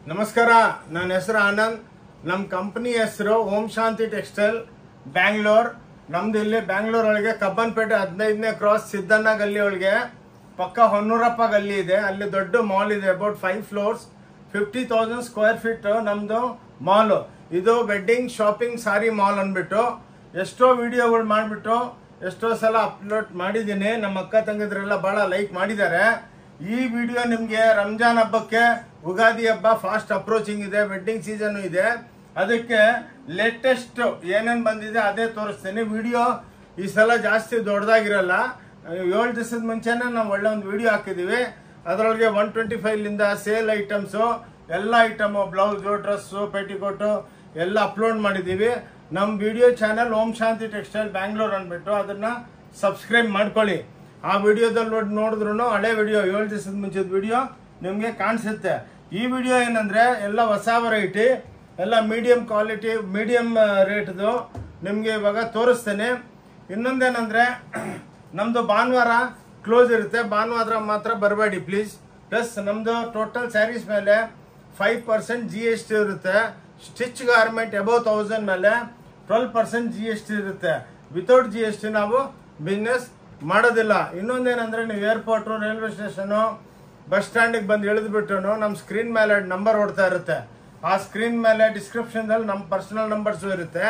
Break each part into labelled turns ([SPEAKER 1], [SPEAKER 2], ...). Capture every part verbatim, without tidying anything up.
[SPEAKER 1] ನಮಸ್ಕಾರ, ನನ್ನ ಹೆಸರು ಆನಂದ್. ನಮ್ಮ ಕಂಪನಿ ಹೆಸರು ಓಂ ಶಾಂತಿ ಟೆಕ್ಸ್ಟೈಲ್ ಬ್ಯಾಂಗ್ಳೂರ್. ನಮ್ದು ಇಲ್ಲಿ ಬ್ಯಾಂಗ್ಳೂರ್ ಒಳಗೆ ಕಬ್ಬನ್ಪೇಟೆ ಹದಿನೈದನೇ ಕ್ರಾಸ್ ಸಿದ್ದಣ್ಣ ಗಲ್ಲಿ ಒಳಗೆ ಪಕ್ಕ ಹೊನ್ನೂರಪ್ಪ ಗಲ್ಲಿ ಇದೆ. ಅಲ್ಲಿ ದೊಡ್ಡ ಮಾಲ್ ಇದೆ, about five floors, fifty thousand square feet ನಮ್ದು ಮಾಲ್. ಇದು ವೆಡ್ಡಿಂಗ್ ಶಾಪಿಂಗ್ ಸಾರಿ ಮಾಲ್ ಅಂದ್ಬಿಟ್ಟು ಎಷ್ಟೋ ವಿಡಿಯೋಗಳು ಮಾಡಿಬಿಟ್ಟು ಎಷ್ಟೋ ಸಲ ಅಪ್ಲೋಡ್ ಮಾಡಿದ್ದೀನಿ. ನಮ್ಮ ಅಕ್ಕ ತಂಗಿದ್ರೆಲ್ಲ ಭಾಳ ಲೈಕ್ ಮಾಡಿದ್ದಾರೆ. ಈ ವಿಡಿಯೋ ನಿಮಗೆ ರಂಜಾನ್ ಹಬ್ಬಕ್ಕೆ, ಉಗಾದಿ ಹಬ್ಬ ಫಾಸ್ಟ್ ಅಪ್ರೋಚಿಂಗ್ ಇದೆ, ವೆಡ್ಡಿಂಗ್ ಸೀಸನ್ ಇದೆ, ಅದಕ್ಕೆ ಲೇಟೆಸ್ಟ್ ಏನೇನು ಬಂದಿದೆ ಅದೇ ತೋರಿಸ್ತೀನಿ. ವಿಡಿಯೋ ಈ ಸಲ ಜಾಸ್ತಿ ದೊಡ್ಡದಾಗಿರಲ್ಲ. ಏಳು ದಿವಸದ ಮುಂಚೆನೇ ನಾವು ಒಳ್ಳೆ ಒಂದು ವಿಡಿಯೋ ಹಾಕಿದ್ದೀವಿ. ಅದರೊಳಗೆ ಒನ್ ಟ್ವೆಂಟಿ ಫೈವ್ಲಿಂದ ಸೇಲ್ ಐಟಮ್ಸು ಎಲ್ಲ ಐಟಮು, ಬ್ಲೌಸು, ಡ್ರೆಸ್ಸು, ಪೆಟಿಕೋಟು ಎಲ್ಲ ಅಪ್ಲೋಡ್ ಮಾಡಿದ್ದೀವಿ. ನಮ್ಮ video channel Om Shanti textile Bangalore ಅಂದ್ಬಿಟ್ಟು ಅದನ್ನು ಸಬ್ಸ್ಕ್ರೈಬ್ ಮಾಡ್ಕೊಳ್ಳಿ. ಆ ವಿಡಿಯೋದಲ್ಲಿ ನೋಡಿ ನೋಡಿದ್ರು ಹಳೆ ವಿಡಿಯೋ, ಏಳು ದಿವಸದ ಮುಂಚೆದ ವಿಡಿಯೋ ನಿಮಗೆ ಕಾಣಿಸುತ್ತೆ. ಈ ವಿಡಿಯೋ ಏನಂದರೆ ಎಲ್ಲ ಹೊಸ ವೆರೈಟಿ, ಎಲ್ಲ ಮೀಡಿಯಮ್ ಕ್ವಾಲಿಟಿ, ಮೀಡಿಯಮ್ ರೇಟ್ದು ನಿಮಗೆ ಇವಾಗ ತೋರಿಸ್ತೇನೆ. ಇನ್ನೊಂದೇನೆಂದರೆ ನಮ್ಮದು ಭಾನುವಾರ ಕ್ಲೋಸ್ ಇರುತ್ತೆ, ಭಾನುವಾರ ಮಾತ್ರ ಬರಬೇಡಿ ಪ್ಲೀಸ್. ಪ್ಲಸ್ ನಮ್ಮದು ಟೋಟಲ್ ಸ್ಯಾರೀಸ್ ಮೇಲೆ five percent G S T ಇರುತ್ತೆ. ಸ್ಟಿಚ್ ಗಾರ್ಮೆಂಟ್ ಎಬೌವ್ ತೌಸಂಡ್ ಮೇಲೆ twelve percent G S T ಇರುತ್ತೆ. ವಿತೌಟ್ ಜಿ ಎಸ್ ಟಿ ನಾವು ಬಿಸ್ನೆಸ್ ಮಾಡೋದಿಲ್ಲ. ಇನ್ನೊಂದೇನೆಂದರೆ ನೀವು ಏರ್ಪೋರ್ಟು, ರೈಲ್ವೆ ಸ್ಟೇಷನು, ಬಸ್ ಸ್ಟ್ಯಾಂಡಿಗೆ ಬಂದು ಇಳಿದ್ಬಿಟ್ಟು ನಮ್ಮ ಸ್ಕ್ರೀನ್ ಮೇಲೆ ನಂಬರ್ ಓಡ್ತಾ ಇರುತ್ತೆ. ಆ ಸ್ಕ್ರೀನ್ ಮೇಲೆ ಡಿಸ್ಕ್ರಿಪ್ಷನ್ದಲ್ಲಿ ನಮ್ಮ ಪರ್ಸನಲ್ ನಂಬರ್ಸು ಇರುತ್ತೆ.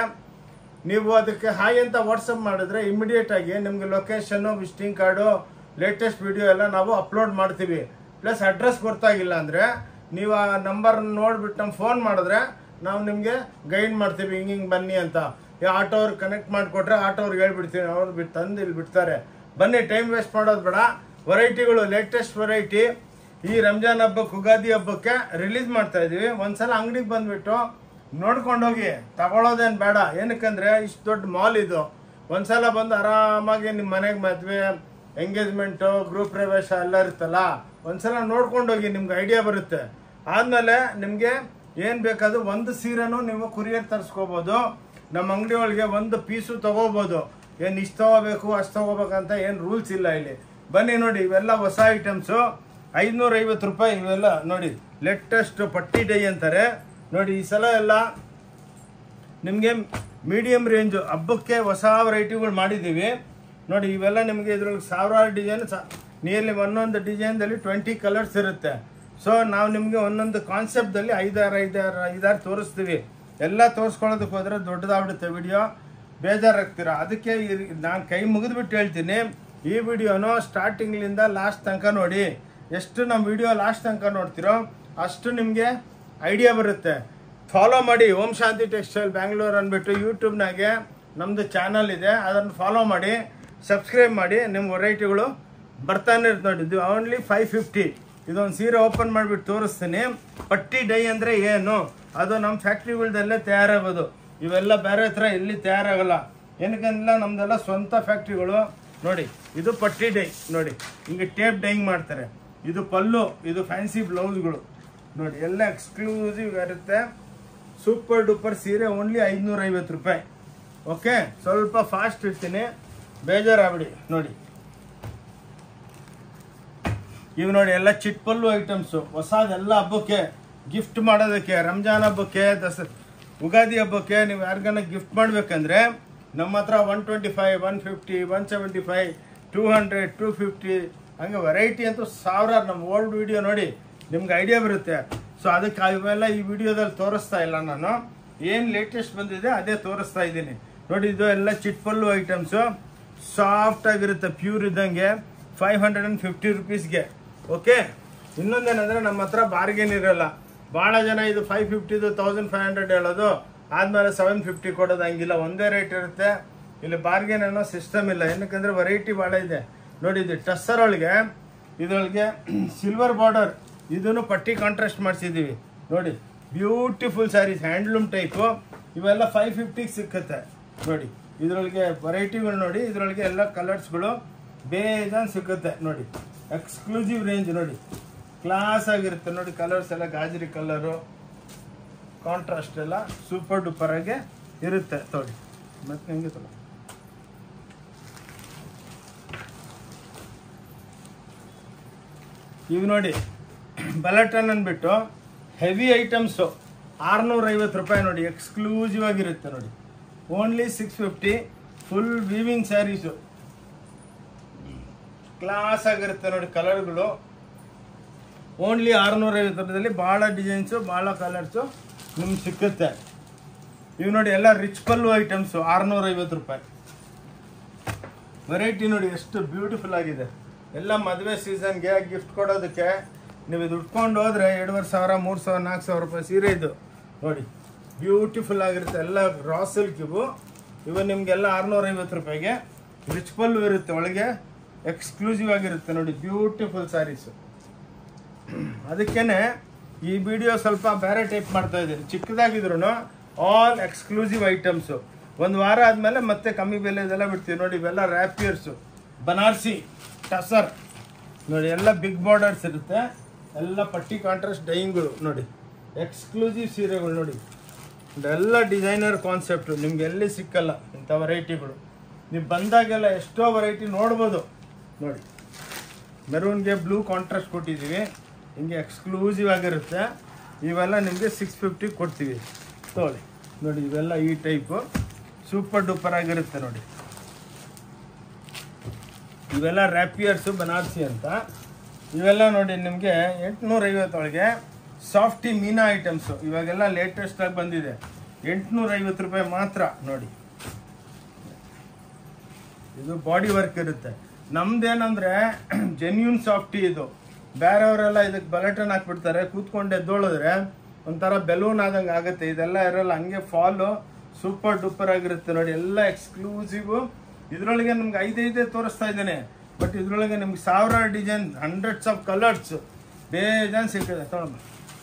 [SPEAKER 1] ನೀವು ಅದಕ್ಕೆ ಹಾಯ್ ಅಂತ ವಾಟ್ಸಪ್ ಮಾಡಿದ್ರೆ ಇಮಿಡಿಯೇಟ್ ಆಗಿ ನಿಮಗೆ location, visiting card, latest video ಎಲ್ಲ ನಾವು ಅಪ್ಲೋಡ್ ಮಾಡ್ತೀವಿ. ಪ್ಲಸ್ ಅಡ್ರೆಸ್ ಗೊತ್ತಾಗಿಲ್ಲ ಅಂದರೆ ನೀವು ಆ ನಂಬರ್ ನೋಡಿಬಿಟ್ಟು ನಮ್ಗೆ ಫೋನ್ ಮಾಡಿದ್ರೆ ನಾವು ನಿಮಗೆ ಗೈಡ್ ಮಾಡ್ತೀವಿ, ಹಿಂಗೆ ಹಿಂಗೆ ಬನ್ನಿ ಅಂತ. ಈ ಆಟೋ ಅವ್ರಿಗೆ ಕನೆಕ್ಟ್ ಮಾಡಿಕೊಟ್ರೆ ಆಟೋ ಅವ್ರಿಗೆ ಹೇಳ್ಬಿಡ್ತೀವಿ, ಅವ್ರು ಬಿಟ್ಟು ತಂದು ಇಲ್ಲಿ ಬಿಡ್ತಾರೆ. ಬನ್ನಿ, ಟೈಮ್ ವೇಸ್ಟ್ ಮಾಡೋದು ಬೇಡ. ವೆರೈಟಿಗಳು, ಲೇಟೆಸ್ಟ್ ವೆರೈಟಿ ಈ ರಂಜಾನ್ ಹಬ್ಬಕ್ಕೆ, ಉಗಾದಿ ಹಬ್ಬಕ್ಕೆ ರಿಲೀಸ್ ಮಾಡ್ತಾ ಇದೀವಿ. ಒಂದ್ಸಲ ಅಂಗಡಿಗೆ ಬಂದ್ಬಿಟ್ಟು ನೋಡ್ಕೊಂಡೋಗಿ, ತಗೊಳ್ಳೋದೇನು ಬೇಡ. ಏನಕ್ಕಂದ್ರೆ ಇಷ್ಟು ದೊಡ್ಡ ಮಾಲ್ ಇದು. ಒಂದ್ಸಲ ಬಂದು ಆರಾಮಾಗಿ ನಿಮ್ಮ ಮನೆಗೆ ಮದುವೆ, ಎಂಗೇಜ್ಮೆಂಟು, ಗೃಹ ಪ್ರವೇಶ ಎಲ್ಲ ಇರುತ್ತಲ್ಲ, ಒಂದ್ಸಲ ನೋಡ್ಕೊಂಡೋಗಿ, ನಿಮ್ಗೆ ಐಡಿಯಾ ಬರುತ್ತೆ. ಆದಮೇಲೆ ನಿಮಗೆ ಏನು ಬೇಕಾದ್ರು ಒಂದು ಸೀರೆನೂ ನೀವು ಕುರಿಯರ್ ತರಿಸ್ಕೋಬೋದು. ನಮ್ಮ ಅಂಗಡಿ ಒಳಗೆ ಒಂದು ಪೀಸು ತಗೋಬೋದು. ಏನು ಇಷ್ಟು ತಗೋಬೇಕು ಅಷ್ಟು ತಗೋಬೇಕಂತ ಏನು ರೂಲ್ಸ್ ಇಲ್ಲ ಇಲ್ಲಿ. ಬನ್ನಿ ನೋಡಿ, ಇವೆಲ್ಲ ಹೊಸ ಐಟಮ್ಸು, ಐದುನೂರ ಐವತ್ತು ರೂಪಾಯಿ ಇವೆಲ್ಲ ನೋಡಿ. ಲೇಟೆಸ್ಟ್ ಪಟ್ಟಿ ಡೈ ಅಂತಾರೆ ನೋಡಿ. ಈ ಸಲ ಎಲ್ಲ ನಿಮಗೆ ಮೀಡಿಯಮ್ ರೇಂಜು ಹಬ್ಬಕ್ಕೆ ಹೊಸ ವೆರೈಟಿಗಳು ಮಾಡಿದ್ದೀವಿ ನೋಡಿ. ಇವೆಲ್ಲ ನಿಮಗೆ ಇದ್ರೊಳಗೆ ಸಾವಿರಾರು ಡಿಸೈನ್, ನಿಯರ್ಲಿ ಒಂದೊಂದು ಡಿಸೈನ್ದಲ್ಲಿ ಟ್ವೆಂಟಿ ಕಲರ್ಸ್ ಇರುತ್ತೆ. ಸೊ ನಾವು ನಿಮಗೆ ಒಂದೊಂದು ಕಾನ್ಸೆಪ್ಟಲ್ಲಿ ಐದಾರು ಐದಾರು ಐದಾರು ತೋರಿಸ್ತೀವಿ. ಎಲ್ಲ ತೋರಿಸ್ಕೊಳ್ಳೋದಕ್ಕೆ ಹೋದರೆ ದೊಡ್ಡದಾಗ್ಬಿಡುತ್ತೆ ವಿಡಿಯೋ, ಬೇಜಾರಾಗ್ತೀರ. ಅದಕ್ಕೆ ನಾನು ಕೈ ಮುಗಿದ್ಬಿಟ್ಟು ಹೇಳ್ತೀನಿ, ಈ ವಿಡಿಯೋನು ಸ್ಟಾರ್ಟಿಂಗ್ಲಿಂದ ಲಾಸ್ಟ್ ತನಕ ನೋಡಿ. ಎಷ್ಟು ನಮ್ಮ ವಿಡಿಯೋ ಲಾಸ್ಟ್ ತನಕ ನೋಡ್ತೀರೋ ಅಷ್ಟು ನಿಮಗೆ ಐಡಿಯಾ ಬರುತ್ತೆ. ಫಾಲೋ ಮಾಡಿ, ಓಂ ಶಾಂತಿ ಟೆಕ್ಸ್ಟೈಲ್ ಬ್ಯಾಂಗ್ಳೂರ್ ಅಂದ್ಬಿಟ್ಟು ಯೂಟ್ಯೂಬ್ನಾಗೆ ನಮ್ಮದು ಚಾನಲ್ ಇದೆ, ಅದನ್ನು ಫಾಲೋ ಮಾಡಿ, ಸಬ್ಸ್ಕ್ರೈಬ್ ಮಾಡಿ. ನಿಮ್ಮ ವೆರೈಟಿಗಳು ಬರ್ತಾನೆ ಇರುತ್ತೆ ನೋಡಿ. ಇದು ಓನ್ಲಿ ಫೈವ್ ಫಿಫ್ಟಿ. ಇದೊಂದು ಸೀರೆ ಓಪನ್ ಮಾಡಿಬಿಟ್ಟು ತೋರಿಸ್ತೀನಿ. ಪಟ್ಟಿ ಡೈ ಅಂದರೆ ಏನು, ಅದು ನಮ್ಮ ಫ್ಯಾಕ್ಟ್ರಿಗಳದಲ್ಲೇ ತಯಾರಾಗೋದು. ಇವೆಲ್ಲ ಬೇರೆ ಹತ್ರ ಎಲ್ಲಿ ತಯಾರಾಗಲ್ಲ. ಏನಕ್ಕಂದ್ರೆ ನಮ್ದೆಲ್ಲ ಸ್ವಂತ ಫ್ಯಾಕ್ಟ್ರಿಗಳು ನೋಡಿ. ಇದು ಪಟ್ಟಿ ಡೈ ನೋಡಿ, ಹಿಂಗೆ ಟೇಪ್ ಡೈಯಿಂಗ್ ಮಾಡ್ತಾರೆ. ಇದು ಪಲ್ಲು, ಇದು ಫ್ಯಾನ್ಸಿ ಬ್ಲೌಸ್ಗಳು ನೋಡಿ, ಎಲ್ಲ ಎಕ್ಸ್ಕ್ಲೂಸಿವ್ ಇರುತ್ತೆ. ಸೂಪರ್ ಡೂಪರ್ ಸೀರೆ, ಓನ್ಲಿ ಐದುನೂರ ಐವತ್ತು ರೂಪಾಯಿ. ಓಕೆ, ಸ್ವಲ್ಪ ಫಾಸ್ಟ್ ಇರ್ತೀನಿ, ಬೇಜಾರಾಗ್ಬಿಡಿ ನೋಡಿ. ಇವು ನೋಡಿ, ಎಲ್ಲ ಚಿಟ್ ಪಲ್ಲು ಐಟಮ್ಸು, ಹೊಸದೆಲ್ಲ ಹಬ್ಬಕ್ಕೆ ಗಿಫ್ಟ್ ಮಾಡೋದಕ್ಕೆ, ರಂಜಾನ್ ಹಬ್ಬಕ್ಕೆ, ದಸ ಉಗಾದಿ ಹಬ್ಬಕ್ಕೆ ನೀವು ಯಾರಿಗಾನ ಗಿಫ್ಟ್ ಮಾಡಬೇಕಂದ್ರೆ ನಮ್ಮ ಹತ್ರ one twenty five, one fifty, one seventy five, two hundred, two fifty ಹಂಗೆ ವೆರೈಟಿ ಅಂತೂ ಸಾವಿರಾರು. ನಮ್ಮ ಓಲ್ಡ್ ವಿಡಿಯೋ ನೋಡಿ, ನಿಮ್ಗೆ ಐಡಿಯಾ ಬರುತ್ತೆ. ಸೊ ಅದಕ್ಕೆ ಇವೆಲ್ಲ ಈ ವಿಡಿಯೋದಲ್ಲಿ ತೋರಿಸ್ತಾ ಇಲ್ಲ ನಾನು. ಏನು ಲೇಟೆಸ್ಟ್ ಬಂದಿದೆ ಅದೇ ತೋರಿಸ್ತಾ ಇದ್ದೀನಿ ನೋಡಿ. ಇದು ಎಲ್ಲ ಚಿಟ್ ಪಲ್ಲು ಐಟಮ್ಸು, ಸಾಫ್ಟ್ ಆಗಿರುತ್ತೆ, ಪ್ಯೂರ್ ಇದ್ದಂಗೆ, ಫೈವ್ ಹಂಡ್ರೆಡ್ ಆ್ಯಂಡ್ ಫಿಫ್ಟಿ ರುಪೀಸ್ಗೆ. ಓಕೆ, ಇನ್ನೊಂದೇನೆಂದರೆ ನಮ್ಮ ಹತ್ರ ಬಾರ್ಗೇನ್ ಇರೋಲ್ಲ. ಭಾಳ ಜನ ಇದು ಫೈವ್ ಫಿಫ್ಟಿದು ತೌಸಂಡ್ ಫೈವ್ ಹಂಡ್ರೆಡ್ ಹೇಳೋದು, ಆದಮೇಲೆ ಸೆವೆನ್ ಫಿಫ್ಟಿ ಕೊಡೋದು, ಹಂಗಿಲ್ಲ, ಒಂದೇ ರೇಟ್ ಇರುತ್ತೆ. ಇಲ್ಲಿ ಬಾರ್ಗೇನ್ ಅನ್ನೋ ಸಿಸ್ಟಮ್ ಇಲ್ಲ. ಏನಕ್ಕಂದರೆ ವೆರೈಟಿ ಭಾಳ ಇದೆ ನೋಡಿ. ಇದು ಟಸ್ಸರ್ ಒಳಗೆ, ಇದರೊಳಗೆ ಸಿಲ್ವರ್ ಬಾರ್ಡರ್, ಇದನ್ನು ಪಟ್ಟಿ ಕಾಂಟ್ರಾಸ್ಟ್ ಮಾಡಿಸಿದ್ದೀವಿ ನೋಡಿ. Beautiful saris, handloom type. ಇವೆಲ್ಲ ಫೈವ್ ಫಿಫ್ಟಿಗೆ ಸಿಕ್ಕುತ್ತೆ ನೋಡಿ. ಇದರೊಳಗೆ ವೆರೈಟಿಗಳು ನೋಡಿ, ಇದರೊಳಗೆ ಎಲ್ಲ ಕಲರ್ಸ್ಗಳು ಬೇಜಾನ್ ಸಿಕ್ಕುತ್ತೆ ನೋಡಿ. ಎಕ್ಸ್ಕ್ಲೂಸಿವ್ ರೇಂಜ್ ನೋಡಿ, ಕ್ಲಾಸ್ ಆಗಿರುತ್ತೆ ನೋಡಿ. ಕಲರ್ಸ್ ಎಲ್ಲ ಗಾಜರಿ ಕಲರು, ಕಾಂಟ್ರಾಸ್ಟ್ ಎಲ್ಲ ಸೂಪರ್ ಡೂಪರ್ ಆಗಿ ಇರುತ್ತೆ ನೋಡಿ. ಮತ್ತೆ ಹೆಂಗೆ ತಗೋ, ಇವು ನೋಡಿ, ಬಲಟನ್ ಅಂದ್ಬಿಟ್ಟು ಹೆವಿ ಐಟಮ್ಸು ಆರುನೂರ ಐವತ್ತು ರೂಪಾಯಿ ನೋಡಿ, ಎಕ್ಸ್ಕ್ಲೂಸಿವ್ ಆಗಿರುತ್ತೆ ನೋಡಿ. Only six fifty. Full weaving saris, class ಆಗಿರುತ್ತೆ ನೋಡಿ. ಕಲರ್ಗಳು ಓನ್ಲಿ ಆರುನೂರ ಐವತ್ತು ರೂಪಾಯಿದಲ್ಲಿ ಭಾಳ ಡಿಸೈನ್ಸು, ಭಾಳ ಕಲರ್ಸು ನಿಮ್ಗೆ ಸಿಕ್ಕುತ್ತೆ. ಇವು ನೋಡಿ ಎಲ್ಲ ರಿಚ್ ಪಲ್ಲು ಐಟಮ್ಸು, ಆರುನೂರ ಐವತ್ತು ರೂಪಾಯಿ. ವೆರೈಟಿ ನೋಡಿ ಎಷ್ಟು ಬ್ಯೂಟಿಫುಲ್ ಆಗಿದೆ. ಎಲ್ಲ ಮದುವೆ ಸೀಸನ್ಗೆ ಗಿಫ್ಟ್ ಕೊಡೋದಕ್ಕೆ ನೀವು ಇದು ಉಟ್ಕೊಂಡು ಹೋದರೆ ಎರಡುವರೆ ಸಾವಿರ, ಮೂರು ಸಾವಿರ, ನಾಲ್ಕು ಸಾವಿರ ರೂಪಾಯಿ ಸೀರೆ ಇದು ನೋಡಿ. ಬ್ಯೂಟಿಫುಲ್ ಆಗಿರುತ್ತೆ. ಎಲ್ಲ ರಾ ಸಿಲ್ಕ್ ಇವು. ಇವು ನಿಮಗೆಲ್ಲ ಆರುನೂರ ಐವತ್ತು ರೂಪಾಯಿಗೆ. ರಿಚ್ ಪಲ್ಲು ಇರುತ್ತೆ, ಒಳಗೆ ಎಕ್ಸ್ಕ್ಲೂಸಿವ್ ಆಗಿರುತ್ತೆ ನೋಡಿ. Beautiful saris. ಅದಕ್ಕೇನೆ ಈ ವಿಡಿಯೋ ಸ್ವಲ್ಪ ಬೇರೆ ಟೈಪ್ ಮಾಡ್ತಾ ಇದ್ದೀನಿ. ಚಿಕ್ಕದಾಗಿದ್ರು ಆಲ್ ಎಕ್ಸ್ಕ್ಲೂಸಿವ್ ಐಟಮ್ಸು. ಒಂದು ವಾರ ಆದಮೇಲೆ ಮತ್ತೆ ಕಮ್ಮಿ ಬೆಲೆ ಇದೆಲ್ಲ ಬಿಡ್ತೀವಿ ನೋಡಿ. ಇವೆಲ್ಲ ರ್ಯಾಪಿಯರ್ಸು, ಬನಾರ್ಸಿ, ಟಸರ್ ನೋಡಿ. ಎಲ್ಲ ಬಿಗ್ ಬಾರ್ಡರ್ಸ್ ಇರುತ್ತೆ. ಎಲ್ಲ ಪಟ್ಟಿ ಕಾಂಟ್ರಾಸ್ಟ್ ಡೈಯಿಂಗ್ಗಳು ನೋಡಿ. ಎಕ್ಸ್ಕ್ಲೂಸಿವ್ ಸೀರೆಗಳು ನೋಡಿ. ಎಲ್ಲ ಡಿಸೈನರ್ ಕಾನ್ಸೆಪ್ಟು, ನಿಮ್ಗೆ ಎಲ್ಲಿ ಸಿಕ್ಕಲ್ಲ ಇಂಥ ವೆರೈಟಿಗಳು. ನೀವು ಬಂದಾಗೆಲ್ಲ ಎಷ್ಟೋ ವೆರೈಟಿ ನೋಡ್ಬೋದು ನೋಡಿ. ಮೆರೂನ್ಗೆ ಬ್ಲೂ ಕಾಂಟ್ರಾಸ್ಟ್ ಕೊಟ್ಟಿದ್ದೀವಿ. ಹಿಂಗೆ ಎಕ್ಸ್ಕ್ಲೂಸಿವ್ ಆಗಿರುತ್ತೆ. ಇವೆಲ್ಲ ನಿಮಗೆ ಸಿಕ್ಸ್ ಫಿಫ್ಟಿ ಕೊಡ್ತೀವಿ ತೊಗೊಳ್ಳಿ ನೋಡಿ. ಇವೆಲ್ಲ ಈ ಟೈಪು ಸೂಪರ್ ಡೂಪರ್ ಆಗಿರುತ್ತೆ ನೋಡಿ. ಇವೆಲ್ಲ ರ್ಯಾಪಿಯರ್ಸು, ಬನಾರ್ಸಿ ಅಂತ. ಇವೆಲ್ಲ ನೋಡಿ ನಿಮಗೆ ಎಂಟುನೂರ ಐವತ್ತೊಳಗೆ ಸಾಫ್ಟಿ ಮೀನಾ ಐಟಮ್ಸು. ಇವಾಗೆಲ್ಲ ಲೇಟೆಸ್ಟ್ ಆಗಿ ಬಂದಿದೆ. ಎಂಟುನೂರ ಐವತ್ತು ರೂಪಾಯಿ ಮಾತ್ರ ನೋಡಿ. ಇದು ಬಾಡಿ ವರ್ಕ್ ಇರುತ್ತೆ. ನಮ್ದೇನಂದ್ರೆ ಜೆನ್ಯೂನ್ ಸಾಫ್ಟಿ ಇದು. ಬೇರೆಯವರೆಲ್ಲ ಇದಕ್ಕೆ ಬಲಟನ್ ಹಾಕ್ಬಿಡ್ತಾರೆ, ಕೂತ್ಕೊಂಡು ಎದ್ದೋಳಿದ್ರೆ ಒಂಥರ ಬೆಲೂನ್ ಆದಂಗೆ ಆಗುತ್ತೆ. ಇದೆಲ್ಲ ಇರಲ್ಲ, ಹಂಗೆ ಫಾಲು ಸೂಪರ್ ಡೂಪರ್ ಆಗಿರುತ್ತೆ ನೋಡಿ. ಎಲ್ಲ ಎಕ್ಸ್ಕ್ಲೂಸಿವ್. ಇದರೊಳಗೆ ನಿಮ್ಗೆ ಐದೈದೇ ತೋರಿಸ್ತಾ ಇದ್ದೇನೆ, ಬಟ್ ಇದರೊಳಗೆ ನಿಮ್ಗೆ ಸಾವಿರ ಡಿಸೈನ್, ಹಂಡ್ರೆಡ್ಸ್ ಆಫ್ ಕಲರ್ಸ್ ಬೇಜಾನ್ ಸಿಗ್ತದೆ. ತೊಗೊಳ್ಳಿ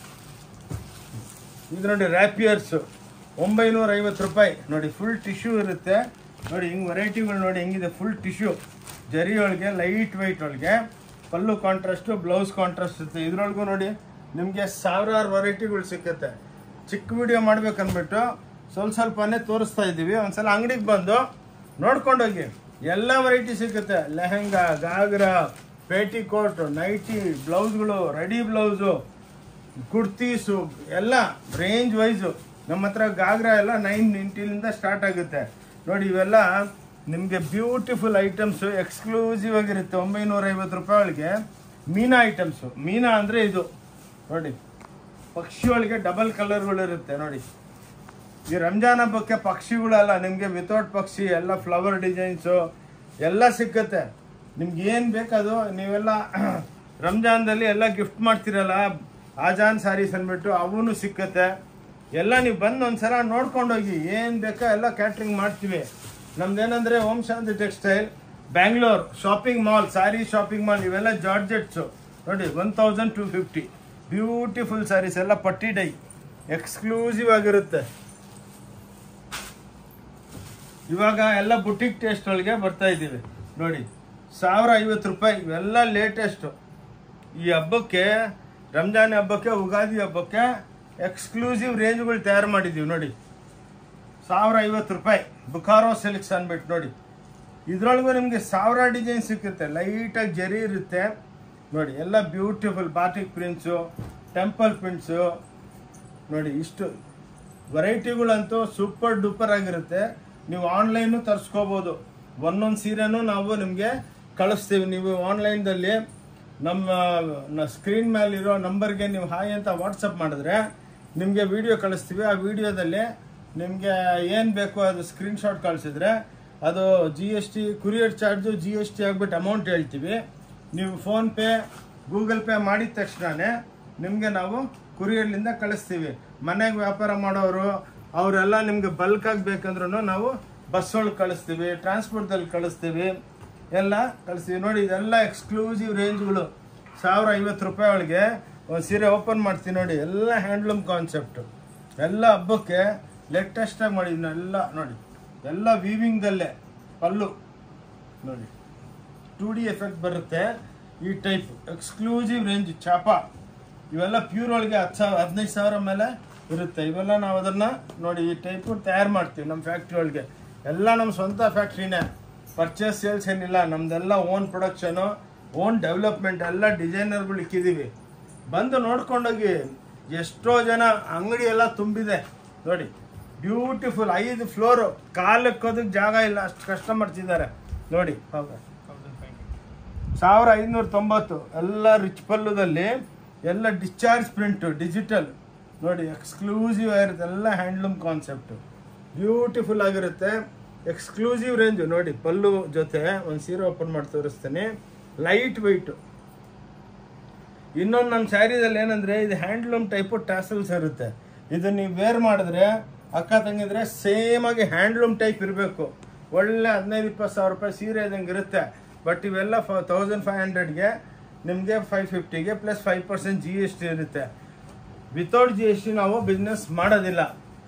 [SPEAKER 1] ಇದು ನೋಡಿ. ರ್ಯಾಪಿಯರ್ಸು ಒಂಬೈನೂರ ಐವತ್ತು ರೂಪಾಯಿ ನೋಡಿ. ಫುಲ್ ಟಿಶ್ಯೂ ಇರುತ್ತೆ ನೋಡಿ. ಹಿಂಗೆ ವೆರೈಟಿಗಳು ನೋಡಿ ಹೆಂಗಿದೆ. ಫುಲ್ ಟಿಶ್ಯೂ ಜರಿ ಒಳಗೆ, ಲೈಟ್ ವೆಯ್ಟ್ ಒಳಗೆ. ಪಲ್ಲು ಕಾಂಟ್ರಾಸ್ಟು, ಬ್ಲೌಸ್ ಕಾಂಟ್ರಾಸ್ಟ್ ಇರುತ್ತೆ. ಇದ್ರೊಳಗೂ ನೋಡಿ ನಿಮಗೆ ಸಾವಿರಾರು ವೆರೈಟಿಗಳು ಸಿಕ್ಕುತ್ತೆ. ಚಿಕ್ಕ ವಿಡಿಯೋ ಮಾಡ್ಬೇಕನ್ಬಿಟ್ಟು ಸ್ವಲ್ಪ ಸ್ವಲ್ಪನೇ ತೋರಿಸ್ತಾ ಇದ್ದೀವಿ. ಒಂದ್ಸಲ ಅಂಗಡಿಗೆ ಬಂದು ನೋಡ್ಕೊಂಡೋಗಿ, ಎಲ್ಲ ವೆರೈಟಿ ಸಿಗುತ್ತೆ. Lehenga, ghagra, petticoat, nightie, ಬ್ಲೌಸ್ಗಳು, ರೆಡಿ ಬ್ಲೌಸು, ಕುರ್ತೀಸು, ಎಲ್ಲ ರೇಂಜ್ ವೈಸು. ನಮ್ಮ ಹತ್ರ ಗಾಗ್ರಾ ಎಲ್ಲ ನೈನ್ ಇಂಟಿಲಿಂದ ಸ್ಟಾರ್ಟ್ ಆಗುತ್ತೆ ನೋಡಿ. ಇವೆಲ್ಲ ನಿಮಗೆ ಬ್ಯೂಟಿಫುಲ್ ಐಟಮ್ಸು, ಎಕ್ಸ್ಕ್ಲೂಸಿವ್ ಆಗಿರುತ್ತೆ. ಒಂಬೈನೂರ ಐವತ್ತು ರೂಪಾಯಿ ಒಳಗೆ ಮೀನಾ ಐಟಮ್ಸು. ಮೀನಾ ಅಂದರೆ ಇದು ನೋಡಿ. ಪಕ್ಷಿ ಒಳಗೆ ಡಬಲ್ ಕಲರ್ಗಳಿರುತ್ತೆ ನೋಡಿ. ಈ ರಂಜಾನ್ ಹಬ್ಬಕ್ಕೆ ಪಕ್ಷಿಗಳಲ್ಲ, ನಿಮಗೆ ವಿತೌಟ್ ಪಕ್ಷಿ ಎಲ್ಲ ಫ್ಲವರ್ ಡಿಸೈನ್ಸು ಎಲ್ಲ ಸಿಕ್ಕತ್ತೆ. ನಿಮ್ಗೆ ಏನು ಬೇಕದು. ನೀವೆಲ್ಲ ರಂಜಾನ್ದಲ್ಲಿ ಎಲ್ಲ ಗಿಫ್ಟ್ ಮಾಡ್ತೀರಲ್ಲ, ಆಜಾನ್ ಸ್ಯಾರೀಸ್ ಅಂದ್ಬಿಟ್ಟು ಅವೂ ಸಿಕ್ಕತ್ತೆ. ಎಲ್ಲ ನೀವು ಬಂದು ಒಂದ್ಸಲ ನೋಡ್ಕೊಂಡೋಗಿ, ಏನು ಬೇಕೋ ಎಲ್ಲ ಕ್ಯಾಟ್ರಿಂಗ್ ಮಾಡ್ತೀವಿ. ನಮ್ದೇನಂದರೆ Om Shanti textile Bangalore shopping mall, sari shopping mall. ಇವೆಲ್ಲ ಜಾರ್ಜೆಟ್ಸು ನೋಡಿ. One thousand two fifty beautiful saris, ಎಲ್ಲ ಪಟ್ಟಿ ಡೈ, ಎಕ್ಸ್ಕ್ಲೂಸಿವ್ ಆಗಿರುತ್ತೆ. ಇವಾಗ ಎಲ್ಲ ಬುಟಿಕ್ ಟೇಸ್ಟ್ ಒಳಗೆ ಬರ್ತಾ ಇದ್ದೀವಿ ನೋಡಿ. ಸಾವಿರ ಐವತ್ತು ರೂಪಾಯಿ ಇವೆಲ್ಲ ಲೇಟೆಸ್ಟು. ಈ ಹಬ್ಬಕ್ಕೆ, ರಂಜಾನ್ ಹಬ್ಬಕ್ಕೆ, ಉಗಾದಿ ಹಬ್ಬಕ್ಕೆ ಎಕ್ಸ್ಕ್ಲೂಸಿವ್ ರೇಂಜ್ಗಳು ತಯಾರು ಮಾಡಿದ್ದೀವಿ ನೋಡಿ. ಸಾವಿರ ಐವತ್ತು ರೂಪಾಯಿ ಬುಖಾರೋ ಸಿಲ್ಕ್ಸ್ ಅಂದ್ಬಿಟ್ಟು ನೋಡಿ. ಇದರೊಳಗೂ ನಿಮಗೆ ಸಾವಿರ ಡಿಸೈನ್ ಸಿಕ್ಕುತ್ತೆ. ಲೈಟಾಗಿ ಜರಿ ಇರುತ್ತೆ ನೋಡಿ. ಎಲ್ಲ beautiful batik prints, temple prints ನೋಡಿ. ಇಷ್ಟು ವೆರೈಟಿಗಳಂತೂ ಸೂಪರ್ ಡೂಪರ್ ಆಗಿರುತ್ತೆ. ನೀವು ಆನ್ಲೈನು ತರಿಸ್ಕೋಬೋದು. ಒಂದೊಂದು ಸೀರೆನೂ ನಾವು ನಿಮಗೆ ಕಳಿಸ್ತೀವಿ. ನೀವು ಆನ್ಲೈನ್ದಲ್ಲಿ ನಮ್ಮ ಸ್ಕ್ರೀನ್ ಮೇಲಿರೋ ನಂಬರ್ಗೆ ನೀವು ಹಾಯ್ ಅಂತ ವಾಟ್ಸಪ್ ಮಾಡಿದ್ರೆ ನಿಮಗೆ ವಿಡಿಯೋ ಕಳಿಸ್ತೀವಿ. ಆ ವಿಡಿಯೋದಲ್ಲಿ ನಿಮಗೆ ಏನು ಬೇಕೋ ಅದು ಸ್ಕ್ರೀನ್ಶಾಟ್ ಕಳಿಸಿದ್ರೆ ಅದು G S T, courier charge G S T ಆಗಿಬಿಟ್ಟು ಅಮೌಂಟ್ ಹೇಳ್ತೀವಿ. ನೀವು ಫೋನ್ಪೇ, ಗೂಗಲ್ ಪೇ ಮಾಡಿದ ತಕ್ಷಣವೇ ನಿಮಗೆ ನಾವು ಕುರಿಯರ್ಲಿಂದ ಕಳಿಸ್ತೀವಿ. ಮನೆಗೆ ವ್ಯಾಪಾರ ಮಾಡೋರು ಅವರೆಲ್ಲ ನಿಮಗೆ ಬಲ್ಕಾಗಿ ಬೇಕಂದ್ರೂ ನಾವು ಬಸ್ ಒಳಗೆ ಕಳಿಸ್ತೀವಿ, ಟ್ರಾನ್ಸ್ಪೋರ್ಟ್ದಲ್ಲಿ ಕಳಿಸ್ತೀವಿ, ಎಲ್ಲ ಕಳಿಸ್ತೀವಿ ನೋಡಿ. ಇದೆಲ್ಲ ಎಕ್ಸ್ಕ್ಲೂಸಿವ್ ರೇಂಜ್ಗಳು. ಸಾವಿರ ಐವತ್ತು ರೂಪಾಯಿ ಒಳಗೆ ಒಂದು ಸೀರೆ ಓಪನ್ ಮಾಡ್ತೀವಿ ನೋಡಿ. ಎಲ್ಲ ಹ್ಯಾಂಡ್ಲೂಮ್ ಕಾನ್ಸೆಪ್ಟು, ಎಲ್ಲ ಹಬ್ಬಕ್ಕೆ ಲೇಟೆಸ್ಟಾಗಿ ಮಾಡಿದ್ದೀನಿ ಎಲ್ಲ ನೋಡಿ. ಎಲ್ಲ ವೀವಿಂಗ್ದಲ್ಲೇ ಪಲ್ಲು ನೋಡಿ. ಟೂ ಡಿ ಎಫೆಕ್ಟ್ ಬರುತ್ತೆ. ಈ ಟೈಪ್ ಎಕ್ಸ್ಕ್ಲೂಸಿವ್ ರೇಂಜ್ ಚಾಪ. ಇವೆಲ್ಲ ಪ್ಯೂರ್ ಒಳಗೆ ಹತ್ತು ಸಾವಿರ ಹದಿನೈದು ಸಾವಿರ ಮೇಲೆ ಇರುತ್ತೆ. ಇವೆಲ್ಲ ನಾವು ಅದನ್ನು ನೋಡಿ ಈ ಟೈಪು ತಯಾರು ಮಾಡ್ತೀವಿ ನಮ್ಮ ಫ್ಯಾಕ್ಟ್ರಿ ಒಳಗೆ. ಎಲ್ಲ ನಮ್ಮ ಸ್ವಂತ ಫ್ಯಾಕ್ಟ್ರಿನೇ, ಪರ್ಚೇಸ್ ಸೇಲ್ಸ್ ಏನಿಲ್ಲ. ನಮ್ದೆಲ್ಲ ಓನ್ ಪ್ರೊಡಕ್ಷನು, ಓನ್ ಡೆವಲಪ್ಮೆಂಟ್. ಎಲ್ಲ ಡಿಸೈನರ್ಗಳು ಇಕ್ಕಿದ್ದೀವಿ. ಬಂದು ನೋಡ್ಕೊಂಡೋಗಿ. ಎಷ್ಟೋ ಜನ ಅಂಗಡಿ ಎಲ್ಲ ತುಂಬಿದೆ ನೋಡಿ. ಬ್ಯೂಟಿಫುಲ್ ಐದು ಫ್ಲೋರು, ಕಾಲಕ್ಕೋದಕ್ಕೆ ಜಾಗ ಇಲ್ಲ, ಅಷ್ಟು ಕಷ್ಟ ಮಾಡ್ತಿದ್ದಾರೆ ನೋಡಿ. ಸಾವಿರ ಐನೂರ ತೊಂಬತ್ತು ಎಲ್ಲ ರಿಚ್ ಪಲ್ಲುದಲ್ಲಿ, ಎಲ್ಲ ಡಿಸ್ಚಾರ್ಜ್ ಪ್ರಿಂಟು ಡಿಜಿಟಲ್ ನೋಡಿ. ಎಕ್ಸ್ಕ್ಲೂಸಿವ್ ಆಗಿರುತ್ತೆ, ಎಲ್ಲ ಹ್ಯಾಂಡ್ಲೂಮ್ ಕಾನ್ಸೆಪ್ಟು, ಬ್ಯೂಟಿಫುಲ್ ಆಗಿರುತ್ತೆ. ಎಕ್ಸ್ಕ್ಲೂಸಿವ್ ರೇಂಜು ನೋಡಿ. ಪಲ್ಲು ಜೊತೆ ಒಂದು ಸೀರೆ ಓಪನ್ ಮಾಡಿ ತೋರಿಸ್ತೀನಿ. Light weight. ಇನ್ನೊಂದು ನಮ್ಮ ಸ್ಯಾರಿದಲ್ಲಿ ಏನಂದರೆ ಇದು ಹ್ಯಾಂಡ್ಲೂಮ್ ಟೈಪು ಟ್ಯಾಸಲ್ಸ್ ಇರುತ್ತೆ. ಇದು ನೀವು ವೇರ್ ಮಾಡಿದ್ರೆ ಅಕ್ಕ ತಂಗಿದ್ರೆ ಸೇಮಾಗಿ ಹ್ಯಾಂಡ್ಲೂಮ್ ಟೈಪ್ ಇರಬೇಕು. ಒಳ್ಳೆ ಹದಿನೈದು ಇಪ್ಪತ್ತು ಸಾವಿರ ರೂಪಾಯಿ ಸೀರೆ ಇದ್ದಂಗೆ ಇರುತ್ತೆ. ಬಟ್ ಇವೆಲ್ಲ ಫ ತೌಸಂಡ್ ಫೈವ್ ಹಂಡ್ರೆಡ್ಗೆ ನಿಮಗೆ ಫೈವ್ ಫಿಫ್ಟಿಗೆ plus five percent G S T ಇರುತ್ತೆ. ವಿತೌಟ್ ಜಿ ಎಸ್ ಟಿ ನಾವು ಬಿಸ್ನೆಸ್ ಮಾಡೋದಿಲ್ಲ.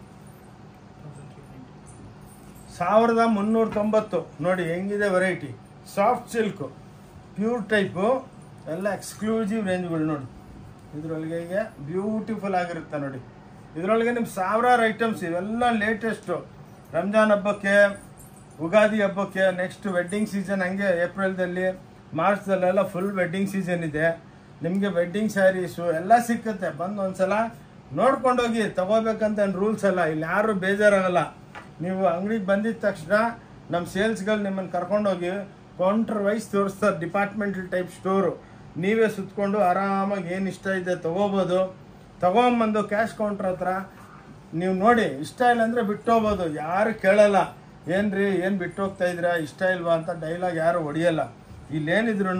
[SPEAKER 1] ಸಾವಿರದ ಮುನ್ನೂರ ತೊಂಬತ್ತು ನೋಡಿ ಹೆಂಗಿದೆ variety. Soft silk, pure type, ಎಲ್ಲ ಎಕ್ಸ್ಕ್ಲೂಸಿವ್ ರೇಂಜ್ಗಳು ನೋಡಿ. ಇದರೊಳಗೆ ಹೀಗೆ ಬ್ಯೂಟಿಫುಲ್ ಆಗಿರುತ್ತೆ ನೋಡಿ. ಇದರೊಳಗೆ ನಿಮ್ಗೆ ಸಾವಿರಾರು ಐಟಮ್ಸ್, ಇವೆಲ್ಲ ಲೇಟೆಸ್ಟು. ರಂಜಾನ್ ಹಬ್ಬಕ್ಕೆ, ಉಗಾದಿ ಹಬ್ಬಕ್ಕೆ, ನೆಕ್ಸ್ಟ್ ವೆಡ್ಡಿಂಗ್ ಸೀಸನ್, ಹಂಗೆ ಏಪ್ರಿಲ್ದಲ್ಲಿ ಮಾರ್ಚ್ದಲ್ಲೆಲ್ಲ ಫುಲ್ ವೆಡ್ಡಿಂಗ್ ಸೀಸನ್ ಇದೆ. ನಿಮಗೆ ವೆಡ್ಡಿಂಗ್ ಸ್ಯಾರೀಸು ಎಲ್ಲ ಸಿಕ್ಕುತ್ತೆ. ಬಂದು ಒಂದ್ಸಲ ನೋಡ್ಕೊಂಡೋಗಿ ತಗೋಬೇಕಂತ ರೂಲ್ಸ್ ಅಲ್ಲ, ಇಲ್ಲಿ ಯಾರು ಬೇಜಾರಾಗಲ್ಲ. ನೀವು ಅಂಗಡಿಗೆ ಬಂದಿದ ತಕ್ಷಣ ನಮ್ಮ ಸೇಲ್ಸ್ಗಳು ನಿಮ್ಮನ್ನು ಕರ್ಕೊಂಡೋಗಿ ಕೌಂಟರ್ ವೈಸ್ ತೋರಿಸ್ತಾರೆ. Departmental type store. ನೀವೇ ಸುತ್ಕೊಂಡು ಆರಾಮಾಗಿ ಏನು ಇಷ್ಟ ಇದೆ ತೊಗೋಬೋದು. ತೊಗೊಂಬಂದು ಕ್ಯಾಶ್ ಕೌಂಟ್ರ್ ಹತ್ರ ನೀವು ನೋಡಿ, ಇಷ್ಟ ಇಲ್ಲ ಅಂದರೆ ಬಿಟ್ಟು ಹೋಗ್ಬೋದು, ಯಾರು ಕೇಳಲ್ಲ. ಏನ್ರಿ ಏನು ಬಿಟ್ಟು ಹೋಗ್ತಾ ಇದ್ದೀರಾ, ಇಷ್ಟ ಇಲ್ವಾ ಅಂತ ಡೈಲಾಗ್ ಯಾರು ಹೊಡಿಯಲ್ಲ. ಇಲ್ಲೇನಿದ್ರು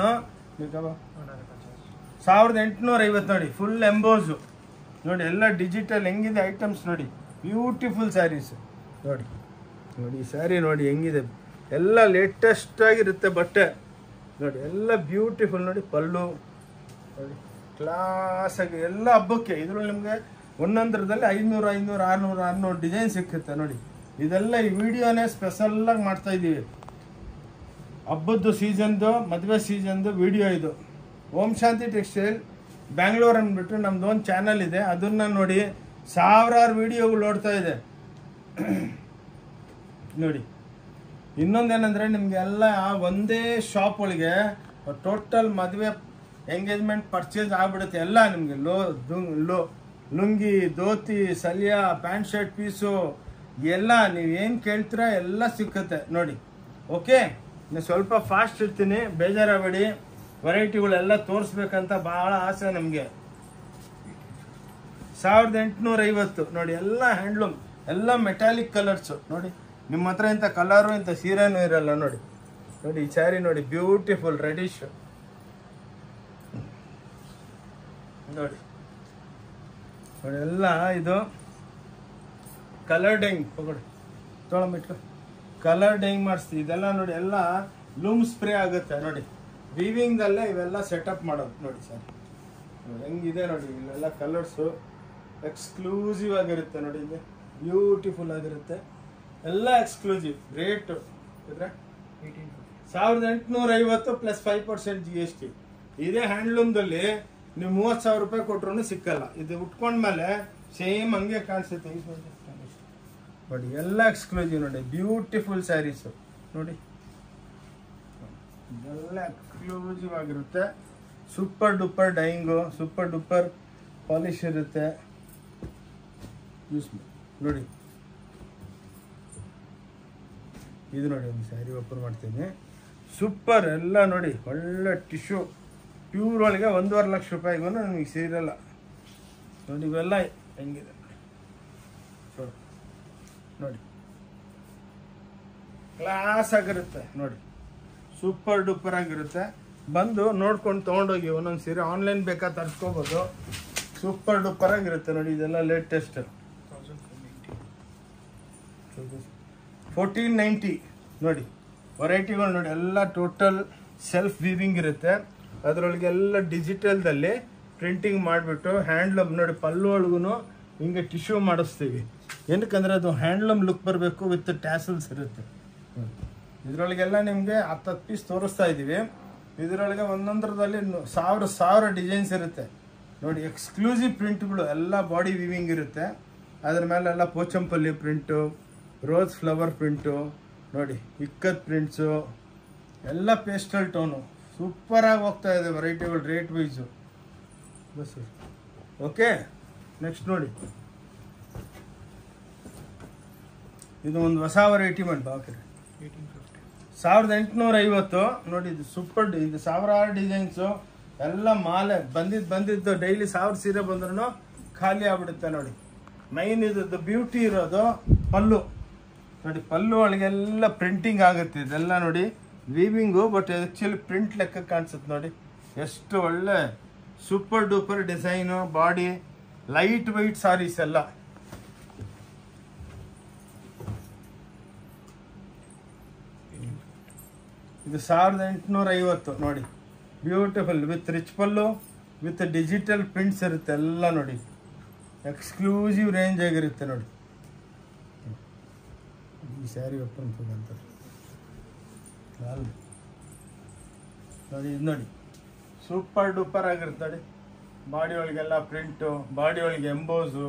[SPEAKER 1] ಸಾವಿರದ ಎಂಟುನೂರ ಐವತ್ತು ನೋಡಿ. ಫುಲ್ ಎಂಬೋಸು ನೋಡಿ, ಎಲ್ಲ ಡಿಜಿಟಲ್ ಹೆಂಗಿದೆ ಐಟಮ್ಸ್ ನೋಡಿ. ಬ್ಯೂಟಿಫುಲ್ ಸ್ಯಾರೀಸು ನೋಡಿ. ನೋಡಿ ಈ ಸ್ಯಾರಿ ನೋಡಿ ಹೆಂಗಿದೆ, ಎಲ್ಲ ಲೇಟೆಸ್ಟ್ ಆಗಿರುತ್ತೆ ಬಟ್ಟೆ ನೋಡಿ, ಎಲ್ಲ ಬ್ಯೂಟಿಫುಲ್ ನೋಡಿ. ಪಲ್ಲು ನೋಡಿ ಕ್ಲಾಸಾಗಿ, ಎಲ್ಲ ಹಬ್ಬಕ್ಕೆ. ಇದ್ರಲ್ಲಿ ನಿಮಗೆ ಒಂದೊಂದರದಲ್ಲಿ ಐನೂರು ಐನೂರು ಆರುನೂರು ಆರುನೂರು ಡಿಸೈನ್ ಸಿಕ್ಕುತ್ತೆ ನೋಡಿ. ಇದೆಲ್ಲ ಈ ವಿಡಿಯೋನೇ ಸ್ಪೆಷಲ್ಲಾಗಿ ಮಾಡ್ತಾ ಇದ್ದೀವಿ. ಹಬ್ಬದ್ದು ಸೀಸನ್ದು, ಮದುವೆ ಸೀಸನ್ದು ವಿಡಿಯೋ ಇದು. ಓಂ ಶಾಂತಿ ಟೆಕ್ಸ್ಟೈಲ್ ಬ್ಯಾಂಗ್ಳೂರ್ ಅಂದ್ಬಿಟ್ಟು ನಮ್ದು ಒಂದು ಚಾನಲ್ ಇದೆ, ಅದನ್ನು ನೋಡಿ. ಸಾವಿರಾರು ವಿಡಿಯೋಗಳು ನೋಡ್ತಾ ಇದೆ ನೋಡಿ. ಇನ್ನೊಂದೇನೆಂದರೆ ನಿಮಗೆಲ್ಲ ಒಂದೇ ಶಾಪ್ ಒಳಗೆ ಟೋಟಲ್ ಮದುವೆ ಎಂಗೇಜ್ಮೆಂಟ್ ಪರ್ಚೇಸ್ ಆಗ್ಬಿಡುತ್ತೆ. ಎಲ್ಲ ನಿಮಗೆ ಲೋ ಲೋ ಲುಂಗಿ, ಧೋತಿ, ಸಲ್ಯ, ಪ್ಯಾಂಟ್ ಶರ್ಟ್ ಪೀಸು ಎಲ್ಲ ನೀವೇನು ಕೇಳ್ತೀರಾ ಎಲ್ಲ ಸಿಕ್ಕುತ್ತೆ ನೋಡಿ. ಓಕೆ, ನಾನು ಸ್ವಲ್ಪ ಫಾಸ್ಟ್ ಇರ್ತೀನಿ, ಬೇಜಾರಾಗಬೇಡಿ. ವೆರೈಟಿಗಳೆಲ್ಲ ತೋರಿಸ್ಬೇಕಂತ ಭಾಳ ಆಸೆ ನಮಗೆ. ಸಾವಿರದ ಎಂಟುನೂರ ಐವತ್ತು ನೋಡಿ. ಎಲ್ಲ ಹ್ಯಾಂಡ್ಲೂಮ್, ಎಲ್ಲ ಮೆಟಾಲಿಕ್ ಕಲರ್ಸು ನೋಡಿ. ನಿಮ್ಮ ಹತ್ರ ಇಂಥ ಕಲರು ಇಂಥ ಸೀರೆನೂ ಇರಲ್ಲ ನೋಡಿ. ನೋಡಿ ಈ ಸ್ಯಾರಿ ನೋಡಿ, ಬ್ಯೂಟಿಫುಲ್ ರೆಡಿಶ್ ನೋಡಿ. ನೋಡಿ ಎಲ್ಲ ಇದು ಕಲರ್ ಡೈಂಗ್ ತಗೊಳ್ಳಿ, ತೊಗೊಂಬಿಟ್ಟು ಕಲರ್ ಡೈಂಗ್ ಮಾಡಿಸ್ತೀವಿ. ಇದೆಲ್ಲ ನೋಡಿ, ಎಲ್ಲ ಲೂಮ್ ಸ್ಪ್ರೇ ಆಗುತ್ತೆ ನೋಡಿ. ವೀವಿಂಗ್ದಲ್ಲೇ ಇವೆಲ್ಲ ಸೆಟಪ್ ಮಾಡೋದು ನೋಡಿ ಸರ್. ಹೆಂಗಿದೆ ನೋಡಿ, ಇಲ್ಲೆಲ್ಲ ಕಲರ್ಸು ಎಕ್ಸ್ಕ್ಲೂಸಿವ್ ಆಗಿರುತ್ತೆ ನೋಡಿ. ಇಲ್ಲಿ ಬ್ಯೂಟಿಫುಲ್ ಆಗಿರುತ್ತೆ, ಎಲ್ಲ ಎಕ್ಸ್ಕ್ಲೂಸಿವ್. ರೇಟು ಇದ್ರೆ ಸಾವಿರದ ಎಂಟುನೂರ ಐವತ್ತು plus five percent G S T. ಇದೇ ಹ್ಯಾಂಡ್ಲೂಮ್ದಲ್ಲಿ ನೀವು ಮೂವತ್ತು ಸಾವಿರ ರೂಪಾಯಿ ಕೊಟ್ರೂ ಸಿಕ್ಕಲ್ಲ. ಇದು ಉಟ್ಕೊಂಡ್ಮೇಲೆ ಸೇಮ್ ಹಂಗೆ ಕಾಣಿಸುತ್ತೆ ನೋಡಿ. ಎಲ್ಲ ಎಕ್ಸ್ಕ್ಲೂಸಿವ್ ನೋಡಿ, ಬ್ಯೂಟಿಫುಲ್ ಸ್ಯಾರೀಸು ನೋಡಿ. ಎಲ್ಲ ಎಕ್ಸ್ಕ್ಲೂಸಿವ್ ಆಗಿರುತ್ತೆ. Super duper dyeing, super duper polish ಇರುತ್ತೆ ಯೂಸ್ ನೋಡಿ. ಇದು ನೋಡಿ, ಒಂದು ಸ್ಯಾರಿ ಓಪನ್ ಮಾಡ್ತೀನಿ. ಸೂಪರ್ ಎಲ್ಲ ನೋಡಿ, ಒಳ್ಳೆ ಟಿಶ್ಯೂ ಪ್ಯೂರ್ ಒಳಗೆ ಒಂದೂವರೆ ಲಕ್ಷ ರೂಪಾಯಿಗೂ ನಮಗೆ ಸೇರಲ್ಲ ನೋಡಿ. ಇವೆಲ್ಲ ಹೆಂಗಿದೆ ನೋಡಿ, ಕ್ಲಾಸ್ ಆಗಿರುತ್ತೆ ನೋಡಿ. ಸೂಪರ್ ಡೂಪರ್ ಆಗಿರುತ್ತೆ. ಬಂದು ನೋಡ್ಕೊಂಡು ತೊಗೊಂಡೋಗಿ ಒಂದೊಂದು ಸೀರೆ. ಆನ್ಲೈನ್ ಬೇಕಾದ್ರೆ ತರಿಸ್ಕೋಬೋದು. ಸೂಪರ್ ಡೂಪರ್ ಆಗಿರುತ್ತೆ ನೋಡಿ. ಇದೆಲ್ಲ ಲೇಟೆಸ್ಟ್ ಫೋರ್ಟೀನ್ ನೈಂಟಿ ನೋಡಿ. ವೆರೈಟಿಗಳು ನೋಡಿ, ಎಲ್ಲ ಟೋಟಲ್ ಸೆಲ್ಫ್ ವೀವಿಂಗ್ ಇರುತ್ತೆ. ಅದರೊಳಗೆ ಎಲ್ಲ ಡಿಜಿಟಲ್ದಲ್ಲಿ ಪ್ರಿಂಟಿಂಗ್ ಮಾಡಿಬಿಟ್ಟು ಹ್ಯಾಂಡ್ಲೂಮ್ ನೋಡಿ. ಪಲ್ಲು ಒಳಗೂ ಹಿಂಗೆ ಟಿಶ್ಯೂ ಮಾಡಿಸ್ತೀವಿ. ಏನಕ್ಕಂದರೆ ಅದು ಹ್ಯಾಂಡ್ಲೂಮ್ ಲುಕ್ ಬರಬೇಕು, ವಿತ್ ಟ್ಯಾಸಲ್ಸ್ ಇರುತ್ತೆ. ಇದರೊಳಗೆಲ್ಲ ನಿಮಗೆ ಹತ್ತು ಹತ್ತು ಪೀಸ್ ತೋರಿಸ್ತಾ ಇದ್ದೀವಿ. ಇದರೊಳಗೆ ಒಂದೊಂದರದಲ್ಲಿ ಸಾವಿರ ಸಾವಿರ ಡಿಸೈನ್ಸ್ ಇರುತ್ತೆ ನೋಡಿ. ಎಕ್ಸ್ಕ್ಲೂಸಿವ್ ಪ್ರಿಂಟ್ಗಳು, ಎಲ್ಲ ಬಾಡಿ ವೀವಿಂಗ್ ಇರುತ್ತೆ. ಅದ್ರ ಮೇಲೆಲ್ಲ Pochampally print, rose flower print ನೋಡಿ, ಇಕ್ಕತ್ ಪ್ರಿಂಟ್ಸು, ಎಲ್ಲ ಪೇಸ್ಟಲ್ ಟೋನು. ಸೂಪರಾಗಿ ಹೋಗ್ತಾ ಇದೆ ವೆರೈಟಿಗಳು, ರೇಟ್ ವೈಸು. ಬಸ್ ಓಕೆ. ನೆಕ್ಸ್ಟ್ ನೋಡಿ, ಇದು ಒಂದು ಹೊಸ ವೆರೈಟಿ ಮಾಡಿ ಬಾಕಿ ಸಾವಿರದ ಎಂಟುನೂರ ಐವತ್ತು ನೋಡಿ. ಇದು ಸೂಪರ್, ಇದು ಸಾವಿರಾರು ಡಿಸೈನ್ಸು ಎಲ್ಲ ಮಾಲೆ ಬಂದಿದ್ದು ಬಂದಿದ್ದು ಡೈಲಿ ಸಾವಿರ ಸೀರೆ ಬಂದ್ರೂ ಖಾಲಿ ಆಗ್ಬಿಡುತ್ತೆ ನೋಡಿ. ಮೈನ್ ಇದ್ದು ಬ್ಯೂಟಿ ಇರೋದು ಪಲ್ಲು ನೋಡಿ, ಪಲ್ಲು ಒಳಗೆಲ್ಲ ಪ್ರಿಂಟಿಂಗ್ ಆಗುತ್ತೆ. ಇದೆಲ್ಲ ನೋಡಿ ವೀವಿಂಗು, ಬಟ್ ಆ್ಯಕ್ಚುಲಿ ಪ್ರಿಂಟ್ ಲೆಕ್ಕ ಕಾಣಿಸುತ್ತೆ ನೋಡಿ. ಎಷ್ಟು ಒಳ್ಳೆ super duper design, body light white saris ಎಲ್ಲ. ಇದು ಸಾವಿರದ ಎಂಟುನೂರ ಐವತ್ತು ನೋಡಿ, beautiful with rich pallu with digital prints ಇರುತ್ತೆ ಎಲ್ಲ ನೋಡಿ. ಎಕ್ಸ್ಕ್ಲೂಸಿವ್ ರೇಂಜ್ ಆಗಿರುತ್ತೆ ನೋಡಿ. ಈ ಸ್ಯಾರಿ ಓಪನ್ ಅಂತ ನೋಡಿ, ಇದು ನೋಡಿ ಸೂಪರ್ ಡೂಪರ್ ಆಗಿರುತ್ತೆ ನೋಡಿ. ಬಾಡಿ ಒಳಗೆಲ್ಲ ಪ್ರಿಂಟು, ಬಾಡಿ ಒಳಗೆ ಎಂಬೋಸು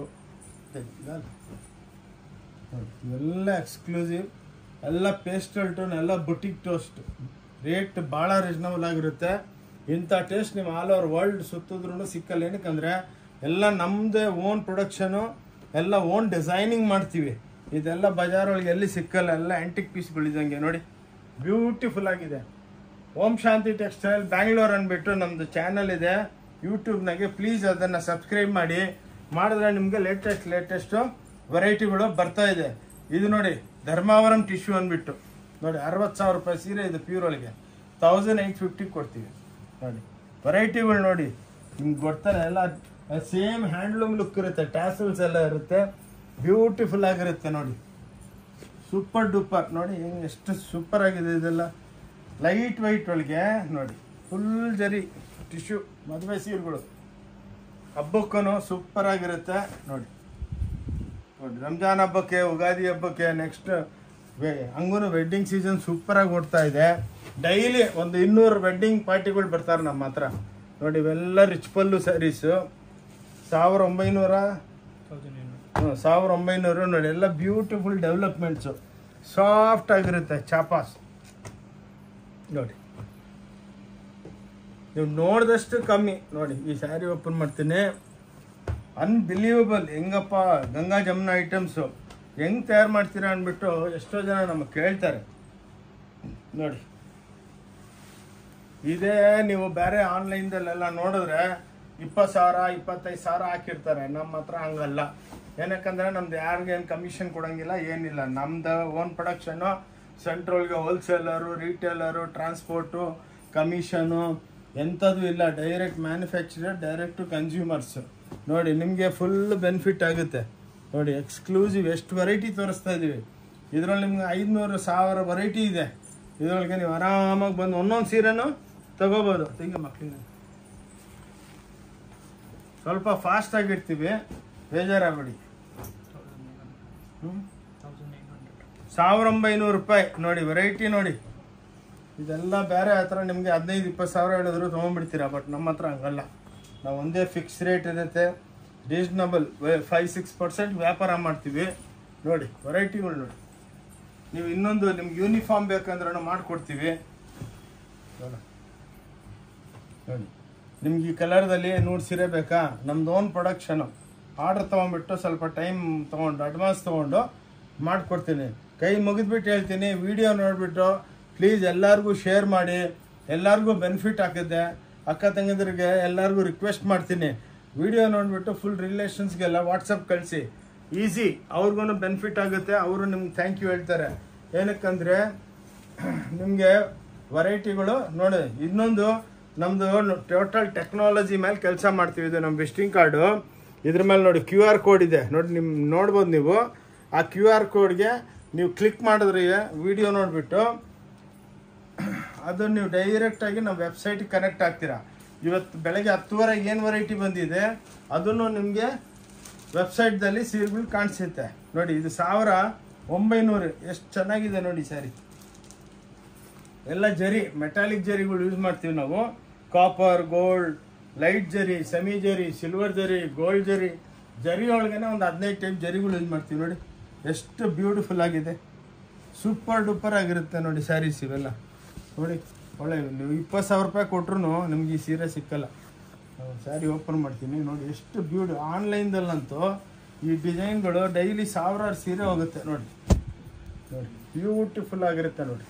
[SPEAKER 1] ಇವೆಲ್ಲ ಎಕ್ಸ್ಕ್ಲೂಸಿವ್, ಎಲ್ಲ ಪೇಸ್ಟಲ್ ಟೋನ್, ಎಲ್ಲ ಬುಟಿಕ್ ಟೋಸ್ಟ್. ರೇಟ್ ಭಾಳ ರೀಸನಬಲ್ ಆಗಿರುತ್ತೆ. ಇಂಥ ಟೇಸ್ಟ್ ನೀವು ಆಲ್ ಓವರ್ ವರ್ಲ್ಡ್ ಸುತ್ತಿದ್ರೂ ಸಿಕ್ಕಲ್ಲ. ಏನಕ್ಕಂದರೆ ಎಲ್ಲ ನಮ್ಮದೇ ಓನ್ ಪ್ರೊಡಕ್ಷನು, ಎಲ್ಲ ಓನ್ ಡಿಸೈನಿಂಗ್ ಮಾಡ್ತೀವಿ. ಇದೆಲ್ಲ ಬಜಾರೊಳಗೆ ಎಲ್ಲಿ ಸಿಕ್ಕಲ್ಲ, ಎಲ್ಲ ಆ್ಯಂಟಿಕ್ ಪೀಸ್ಗಳಿದ್ದಂಗೆ ನೋಡಿ. ಬ್ಯೂಟಿಫುಲ್ ಆಗಿದೆ. ಓಂ ಶಾಂತಿ ಟೆಕ್ಸ್ಟೈಲ್ ಬ್ಯಾಂಗ್ಳೂರ್ ಅಂದ್ಬಿಟ್ಟು ನಮ್ಮದು ಚಾನಲ್ ಇದೆ ಯೂಟ್ಯೂಬ್ನಾಗೆ. ಪ್ಲೀಸ್ ಅದನ್ನು ಸಬ್ಸ್ಕ್ರೈಬ್ ಮಾಡಿ. ಮಾಡಿದ್ರೆ ನಿಮಗೆ ಲೇಟೆಸ್ಟ್ ಲೇಟೆಸ್ಟು ವೆರೈಟಿಗಳು ಬರ್ತಾ ಇದೆ. ಇದು ನೋಡಿ ಧರ್ಮಾವರಂ ಟಿಶ್ಯೂ ಅಂದ್ಬಿಟ್ಟು ನೋಡಿ, ಅರವತ್ತು ಸಾವಿರ ರೂಪಾಯಿ ಸೀರೆ. ಇದು ಪ್ಯೂರ್ ಒಳಗೆ ತೌಸಂಡ್ ಏಯ್ಟ್ ಫಿಫ್ಟಿ ಕೊಡ್ತೀವಿ ನೋಡಿ. ವೆರೈಟಿಗಳು ನೋಡಿ ನಿಮ್ಗೆ ಗೊತ್ತಾನೆ, ಎಲ್ಲ ಸೇಮ್ ಹ್ಯಾಂಡ್ಲೂಮ್ ಲುಕ್ ಇರುತ್ತೆ, ಟ್ಯಾಸಲ್ಸ್ ಎಲ್ಲ ಇರುತ್ತೆ, ಬ್ಯೂಟಿಫುಲ್ ಆಗಿರುತ್ತೆ ನೋಡಿ. ಸೂಪರ್ ಡೂಪರ್ ನೋಡಿ, ಹೆಂಗೆ ಎಷ್ಟು ಸೂಪರ್ ಆಗಿದೆ. ಇದೆಲ್ಲ ಲೈಟ್ ವೈಟ್ ಒಳಗೆ ನೋಡಿ, ಫುಲ್ ಜರಿ ಟಿಶ್ಯೂ ಮದುವೆ ಸೀರೆಗಳು ಹಬ್ಬಕ್ಕೂ ಸೂಪರ್ ಆಗಿರುತ್ತೆ ನೋಡಿ. ನೋಡಿ ರಂಜಾನ್ ಹಬ್ಬಕ್ಕೆ, ಉಗಾದಿ ಹಬ್ಬಕ್ಕೆ, ನೆಕ್ಸ್ಟ್ ವೇ ಹಂಗೂ ವೆಡ್ಡಿಂಗ್ ಸೀಸನ್ ಸೂಪರಾಗಿ ಓಡ್ತಾ ಇದೆ. ಡೈಲಿ ಒಂದು ಇನ್ನೂರು ವೆಡ್ಡಿಂಗ್ ಪಾರ್ಟಿಗಳು ಬರ್ತಾರೆ ನಮ್ಮ ಹತ್ರ ನೋಡಿ. ಇವೆಲ್ಲ ರಿಚ್ ಪಲ್ಲು ಸ್ಯಾರೀಸು ಸಾವಿರ ಒಂಬೈನೂರ ಹ್ಞೂ ಸಾವಿರ ಒಂಬೈನೂರು ನೋಡಿ. ಎಲ್ಲ ಬ್ಯೂಟಿಫುಲ್ ಡೆವಲಪ್ಮೆಂಟ್ಸು, ಸಾಫ್ಟ್ ಆಗಿರುತ್ತೆ ಚಾಪಾಸ್ ನೋಡಿ. ನೀವು ನೋಡಿದಷ್ಟು ಕಮ್ಮಿ ನೋಡಿ. ಈ ಸ್ಯಾರಿ ಓಪನ್ ಮಾಡ್ತೀನಿ, ಅನ್ಬಿಲೀವಬಲ್. ಹೆಂಗಪ್ಪ ಗಂಗಾ ಜಮುನಾ ಐಟಮ್ಸು ಹೆಂಗೆ ತಯಾರು ಮಾಡ್ತೀರಾ ಅಂದ್ಬಿಟ್ಟು ಎಷ್ಟೋ ಜನ ನಮಗೆ ಕೇಳ್ತಾರೆ ನೋಡಿ. ಇದೇ ನೀವು ಬೇರೆ ಆನ್ಲೈನ್ದಲ್ಲೆಲ್ಲ ನೋಡಿದ್ರೆ ಇಪ್ಪತ್ತು ಸಾವಿರ ಇಪ್ಪತ್ತೈದು ಸಾವಿರ ಹಾಕಿರ್ತಾರೆ. ನಮ್ಮ ಹತ್ರ ಹಂಗಲ್ಲ. ಏನಕ್ಕಂದರೆ ನಮ್ದು ಯಾರಿಗೇನು ಕಮಿಷನ್ ಕೊಡೋಂಗಿಲ್ಲ, ಏನಿಲ್ಲ. ನಮ್ದು ಓನ್ ಪ್ರೊಡಕ್ಷನು, ಸೆಂಟ್ರಲ್ಗೆ ಹೋಲ್ಸೇಲರು, ರೀಟೇಲರು, ಟ್ರಾನ್ಸ್ಪೋರ್ಟು, ಕಮಿಷನು ಎಂಥದ್ದು ಇಲ್ಲ. Direct manufacturer, direct to consumers ನೋಡಿ. ನಿಮಗೆ ಫುಲ್ ಬೆನಿಫಿಟ್ ಆಗುತ್ತೆ ನೋಡಿ. ಎಕ್ಸ್ಕ್ಲೂಸಿವ್ ಎಷ್ಟು ವೆರೈಟಿ ತೋರಿಸ್ತಾ ಇದ್ದೀವಿ. ಇದರಲ್ಲಿ ನಿಮ್ಗೆ ಐದುನೂರು ಸಾವಿರ ವೆರೈಟಿ ಇದೆ. ಇದರೊಳಗೆ ನೀವು ಆರಾಮಾಗಿ ಬಂದು ಒಂದೊಂದು ಸೀರೆನೂ ತಗೋಬೋದು. ತೆಗಿ ಮಕ್ಕಳಿಗೆ ಸ್ವಲ್ಪ ಫಾಸ್ಟ್ ಆಗಿರ್ತೀವಿ, ಬೇಜಾರಾಗಬೇಡಿ. ಹ್ಞೂ ಸಾವಿರ ಒಂಬೈನೂರು ರೂಪಾಯಿ ನೋಡಿ ವೆರೈಟಿ ನೋಡಿ. ಇದೆಲ್ಲ ಬೇರೆ ಹತ್ರ ನಿಮಗೆ ಹದಿನೈದು ಇಪ್ಪತ್ತು ಸಾವಿರ ಹೇಳಿದ್ರು ತೊಗೊಂಡ್ಬಿಡ್ತೀರಾ. ಬಟ್ ನಮ್ಮ ಹತ್ರ ಹಂಗಲ್ಲ. ನಾವು ಒಂದೇ ಫಿಕ್ಸ್ ರೇಟ್ ಇರುತ್ತೆ, ರೀಸ್ನಬಲ್ ಫೈವ್ ಸಿಕ್ಸ್ ಪರ್ಸೆಂಟ್ ವ್ಯಾಪಾರ ಮಾಡ್ತೀವಿ ನೋಡಿ. ವೆರೈಟಿಗಳು ನೋಡಿ. ನೀವು ಇನ್ನೊಂದು ನಿಮ್ಗೆ ಯೂನಿಫಾರ್ಮ್ ಬೇಕಂದ್ರೂ ಮಾಡಿಕೊಡ್ತೀವಿ ನೋಡಿ. ನಿಮ್ಗೆ ಈ ಕಲರ್ದಲ್ಲಿ ನೂರು ಸೀರೆ ಬೇಕಾ, ನಮ್ದು ಓನ್ ಪ್ರೊಡಕ್ಷನು. ಆರ್ಡರ್ ತೊಗೊಂಡ್ಬಿಟ್ಟು ಸ್ವಲ್ಪ ಟೈಮ್ ತೊಗೊಂಡು ಅಡ್ವಾನ್ಸ್ ತೊಗೊಂಡು ಮಾಡಿಕೊಡ್ತೀನಿ. ಕೈ ಮುಗಿದ್ಬಿಟ್ಟು ಹೇಳ್ತೀನಿ, ವಿಡಿಯೋ ನೋಡಿಬಿಟ್ಟು ಪ್ಲೀಸ್ ಎಲ್ಲರಿಗೂ ಶೇರ್ ಮಾಡಿ. ಎಲ್ಲರಿಗೂ ಬೆನಿಫಿಟ್ ಆಗುತ್ತೆ. ಅಕ್ಕ ತಂಗಿದ್ರಿಗೆ ಎಲ್ಲರಿಗೂ ರಿಕ್ವೆಸ್ಟ್ ಮಾಡ್ತೀನಿ, ವಿಡಿಯೋ ನೋಡಿಬಿಟ್ಟು ಫುಲ್ ರಿಲೇಷನ್ಸ್ಗೆಲ್ಲ ವಾಟ್ಸಪ್ ಕಳಿಸಿ. ಈಸಿ, ಅವ್ರಿಗೂ ಬೆನಿಫಿಟ್ ಆಗುತ್ತೆ. ಅವರು ನಿಮ್ಗೆ ಥ್ಯಾಂಕ್ ಯು ಹೇಳ್ತಾರೆ. ಏನಕ್ಕಂದರೆ ನಿಮಗೆ ವೆರೈಟಿಗಳು ನೋಡಿ. ಇನ್ನೊಂದು ನಮ್ಮದು ಟೋಟಲ್ ಟೆಕ್ನಾಲಜಿ ಮೇಲೆ ಕೆಲಸ ಮಾಡ್ತೀವಿ. ಇದು ನಮ್ಮ ವಿಸಿಟಿಂಗ್ ಕಾರ್ಡು. ಇದ್ರ ಮೇಲೆ ನೋಡಿ ಕ್ಯೂ ಆರ್ ಕೋಡ್ ಇದೆ ನೋಡಿ. ನಿಮ್ಮ ನೋಡ್ಬೋದು ನೀವು. ಆ ಕ್ಯೂ ಆರ್ ಕೋಡ್ಗೆ ನೀವು ಕ್ಲಿಕ್ ಮಾಡಿದ್ರೆ ವಿಡಿಯೋ ನೋಡಿಬಿಟ್ಟು ಅದನ್ನು ನೀವು ಡೈರೆಕ್ಟಾಗಿ ನಮ್ಮ ವೆಬ್ಸೈಟಿಗೆ ಕನೆಕ್ಟ್ ಆಗ್ತೀರಾ. ಇವತ್ತು ಬೆಳಗ್ಗೆ ಹತ್ತುವರೆಗೆ ಏನು ವೆರೈಟಿ ಬಂದಿದೆ ಅದನ್ನು ನಿಮಗೆ ವೆಬ್ಸೈಟ್ದಲ್ಲಿ ಸೀರೆಗಳು ಕಾಣಿಸುತ್ತೆ ನೋಡಿ. ಇದು ಸಾವಿರ ಒಂಬೈನೂರು ಎಷ್ಟು ಚೆನ್ನಾಗಿದೆ ನೋಡಿ ಸ್ಯಾರಿ. ಎಲ್ಲ ಜರಿ, ಮೆಟಾಲಿಕ್ ಜರಿಗಳು ಯೂಸ್ ಮಾಡ್ತೀವಿ ನಾವು. Copper, gold, light zari, semi zari, silver zari, gold zari. Zari ಒಳಗೇನೆ ಒಂದು ಹದಿನೈದು ಟೈಪ್ ಜರಿಗಳು ಯೂಸ್ ಮಾಡ್ತೀವಿ ನೋಡಿ. ಎಷ್ಟು ಬ್ಯೂಟಿಫುಲ್ ಆಗಿದೆ, ಸೂಪರ್ ಡೂಪರ್ ಆಗಿರುತ್ತೆ ನೋಡಿ ಸ್ಯಾರೀಸ್ ಇವೆಲ್ಲ ನೋಡಿ. ಒಳ್ಳೆ ನೀವು ಇಪ್ಪತ್ತು ಸಾವಿರ ರೂಪಾಯಿ ಕೊಟ್ರು ನಿಮ್ಗೆ ಈ ಸೀರೆ ಸಿಕ್ಕಲ್ಲ ಸ್ಯಾರಿ ಓಪನ್ ಮಾಡ್ತೀನಿ ನೋಡಿ, ಎಷ್ಟು ಬ್ಯೂಟಿ. ಆನ್ಲೈನ್ದಲ್ಲಂತೂ ಈ ಡಿಸೈನ್ಗಳು ಡೈಲಿ ಸಾವಿರಾರು ಸೀರೆ ಹೋಗುತ್ತೆ ನೋಡಿ. ನೋಡಿ ಬ್ಯೂಟಿಫುಲ್ ಆಗಿರುತ್ತೆ ನೋಡಿ.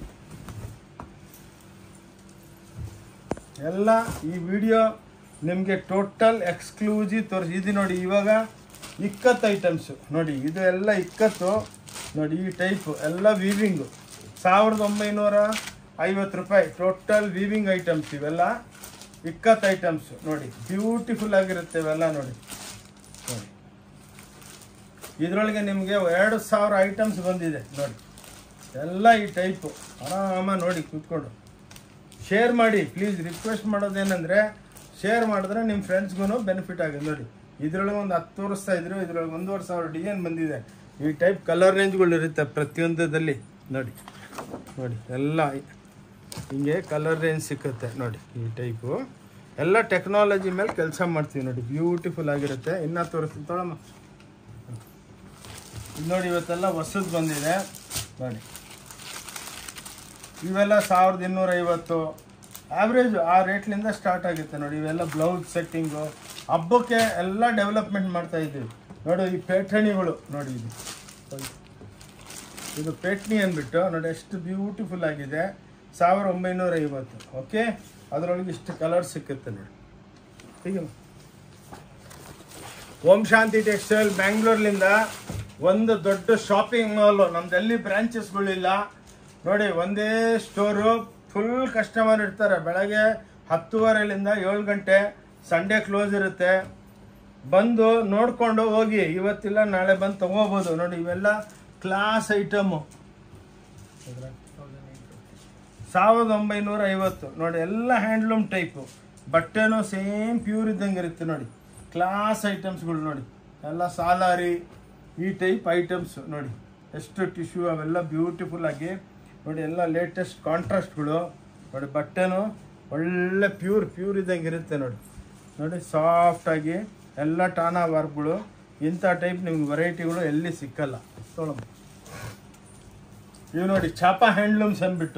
[SPEAKER 1] ಎಲ್ಲ ಈ ವಿಡಿಯೋ ನಿಮಗೆ ಟೋಟಲ್ ಎಕ್ಸ್ಕ್ಲೂಸಿವ್ ತೋರಿಸಿ. ಇದು ನೋಡಿ ಇವಾಗ ಇಕ್ಕತ್ತು ಐಟಮ್ಸು ನೋಡಿ, ಇದು ಎಲ್ಲ ಇಕ್ಕತ್ತು ನೋಡಿ. ಈ ಟೈಪು ಎಲ್ಲ ವೀವಿಂಗು ಸಾವಿರದ ಒಂಬೈನೂರ ಐವತ್ತು ರೂಪಾಯಿ ಟೋಟಲ್ ವೀವಿಂಗ್ ಐಟಮ್ಸ್. ಇವೆಲ್ಲ ಇಕ್ಕತ್ತು ಐಟಮ್ಸು ನೋಡಿ, ಬ್ಯೂಟಿಫುಲ್ ಆಗಿರುತ್ತೆ ಇವೆಲ್ಲ ನೋಡಿ. ನೋಡಿ ಇದರೊಳಗೆ ನಿಮಗೆ ಎರಡು ಸಾವಿರ ಐಟಮ್ಸ್ ಬಂದಿದೆ ನೋಡಿ. ಎಲ್ಲ ಈ ಟೈಪು ಆರಾಮ ನೋಡಿ ಕೂತ್ಕೊಂಡು ಶೇರ್ ಮಾಡಿ ಪ್ಲೀಸ್. ರಿಕ್ವೆಸ್ಟ್ ಮಾಡೋದೇನೆಂದರೆ ಶೇರ್ ಮಾಡಿದ್ರೆ ನಿಮ್ಮ ಫ್ರೆಂಡ್ಸ್ಗೂ ಬೆನಿಫಿಟ್ ಆಗಿದೆ ನೋಡಿ. ಇದರೊಳಗೆ ಒಂದು ಹತ್ತು ತೋರಿಸ್ತಾ ಇದ್ರು, ಇದರೊಳಗೆ ಒಂದೂವರೆ ಸಾವಿರ ಡಿಸೈನ್ ಬಂದಿದೆ. ಈ ಟೈಪ್ ಕಲರ್ ರೇಂಜ್ಗಳು ಇರುತ್ತೆ ಪ್ರತಿಯೊಂದರಲ್ಲಿ ನೋಡಿ. ನೋಡಿ ಎಲ್ಲ ಹಿಂಗೆ ಕಲರ್ ರೇಂಜ್ ಸಿಕ್ಕುತ್ತೆ ನೋಡಿ. ಈ ಟೈಪು ಎಲ್ಲ ಟೆಕ್ನಾಲಜಿ ಮೇಲೆ ಕೆಲಸ ಮಾಡ್ತೀವಿ ನೋಡಿ, ಬ್ಯೂಟಿಫುಲ್ ಆಗಿರುತ್ತೆ. ಇನ್ನೂ ತೋರಿಸ್ತೀನಿ ತೊಳಮ್ಮ. ಇದು ನೋಡಿ ಇವತ್ತೆಲ್ಲ ಹೊಸದು ಬಂದಿದೆ ನೋಡಿ. ಇವೆಲ್ಲ ಸಾವಿರದ ಇನ್ನೂರ ಐವತ್ತು ಆವ್ರೇಜು ಆ ರೇಟ್ಲಿಂದ ಸ್ಟಾರ್ಟ್ ಆಗುತ್ತೆ ನೋಡಿ. ಇವೆಲ್ಲ ಬ್ಲೌಸ್ ಸೆಟ್ಟಿಂಗು ಹಬ್ಬಕ್ಕೆ ಎಲ್ಲ ಡೆವಲಪ್ಮೆಂಟ್ ಮಾಡ್ತಾ ಇದ್ದೀವಿ ನೋಡಿ. ಈ ಪೇಠಣಿಗಳು ನೋಡಿ, ಇದು ಇದು ಪೇಟ್ನಿ ಅಂದ್ಬಿಟ್ಟು ನೋಡಿ ಎಷ್ಟು ಬ್ಯೂಟಿಫುಲ್ ಆಗಿದೆ. ಸಾವಿರದ ಒಂಬೈನೂರ ಐವತ್ತು ಓಕೆ. ಅದರೊಳಗೆ ಇಷ್ಟು ಕಲರ್ ಸಿಕ್ಕುತ್ತೆ ನೋಡಿ. ಹೀಗೆ ಓಂ ಶಾಂತಿ ಟೆಕ್ಸ್ಟೈಲ್ ಬ್ಯಾಂಗ್ಳೂರ್ಲಿಂದ ಒಂದು ದೊಡ್ಡ ಶಾಪಿಂಗ್ ಮಾಲು. ನಮ್ದು ಎಲ್ಲಿ ಬ್ರಾಂಚಸ್ಗಳಿಲ್ಲ ನೋಡಿ, ಒಂದೇ ಸ್ಟೋರು. ಫುಲ್ ಕಸ್ಟಮರ್ ಇರ್ತಾರೆ. ಬೆಳಗ್ಗೆ ಹತ್ತುವರೆಲಿಂದ ಏಳು ಗಂಟೆ, ಸಂಡೇ ಕ್ಲೋಸ್ ಇರುತ್ತೆ. ಬಂದು ನೋಡಿಕೊಂಡು ಹೋಗಿ, ಇವತ್ತಿಲ್ಲ ನಾಳೆ ಬಂದು ತೊಗೋಬೋದು ನೋಡಿ. ಇವೆಲ್ಲ ಕ್ಲಾಸ್ ಐಟಮು ಸಾವಿರದ ಒಂಬೈನೂರ ಐವತ್ತು ನೋಡಿ. ಎಲ್ಲ ಹ್ಯಾಂಡ್ಲೂಮ್ ಟೈಪು, ಬಟ್ಟೆನೂ ಸೇಮ್ ಪ್ಯೂರ್ ಇದ್ದಂಗೆ ಇರುತ್ತೆ ನೋಡಿ. ಕ್ಲಾಸ್ ಐಟಮ್ಸ್ಗಳು ನೋಡಿ, ಎಲ್ಲ ಸಾಲಾರಿ ಈ ಟೈಪ್ ಐಟಮ್ಸು ನೋಡಿ. ಎಷ್ಟು ಟಿಶ್ಯೂ ಅವೆಲ್ಲ ಬ್ಯೂಟಿಫುಲ್ ಆಗಿ ನೋಡಿ. ಎಲ್ಲ ಲೇಟೆಸ್ಟ್ ಕಾಂಟ್ರಾಸ್ಟ್ಗಳು ನೋಡಿ. ಬಟ್ಟೆನೂ ಒಳ್ಳೆ ಪ್ಯೂರ್ ಪ್ಯೂರ್ ಇದ್ದಂಗೆ ಇರುತ್ತೆ ನೋಡಿ. ನೋಡಿ ಸಾಫ್ಟಾಗಿ ಎಲ್ಲ ಟಾನಾ ವರ್ಕ್ಗಳು. ಇಂಥ ಟೈಪ್ ನಿಮ್ಗೆ ವೆರೈಟಿಗಳು ಎಲ್ಲಿ ಸಿಕ್ಕಲ್ಲ. ತೊಗೊಳಮ್ಮ. ಇವು ನೋಡಿ ಚಾಪಾ ಹ್ಯಾಂಡ್ಲೂಮ್ಸ್ ಅಂದ್ಬಿಟ್ಟು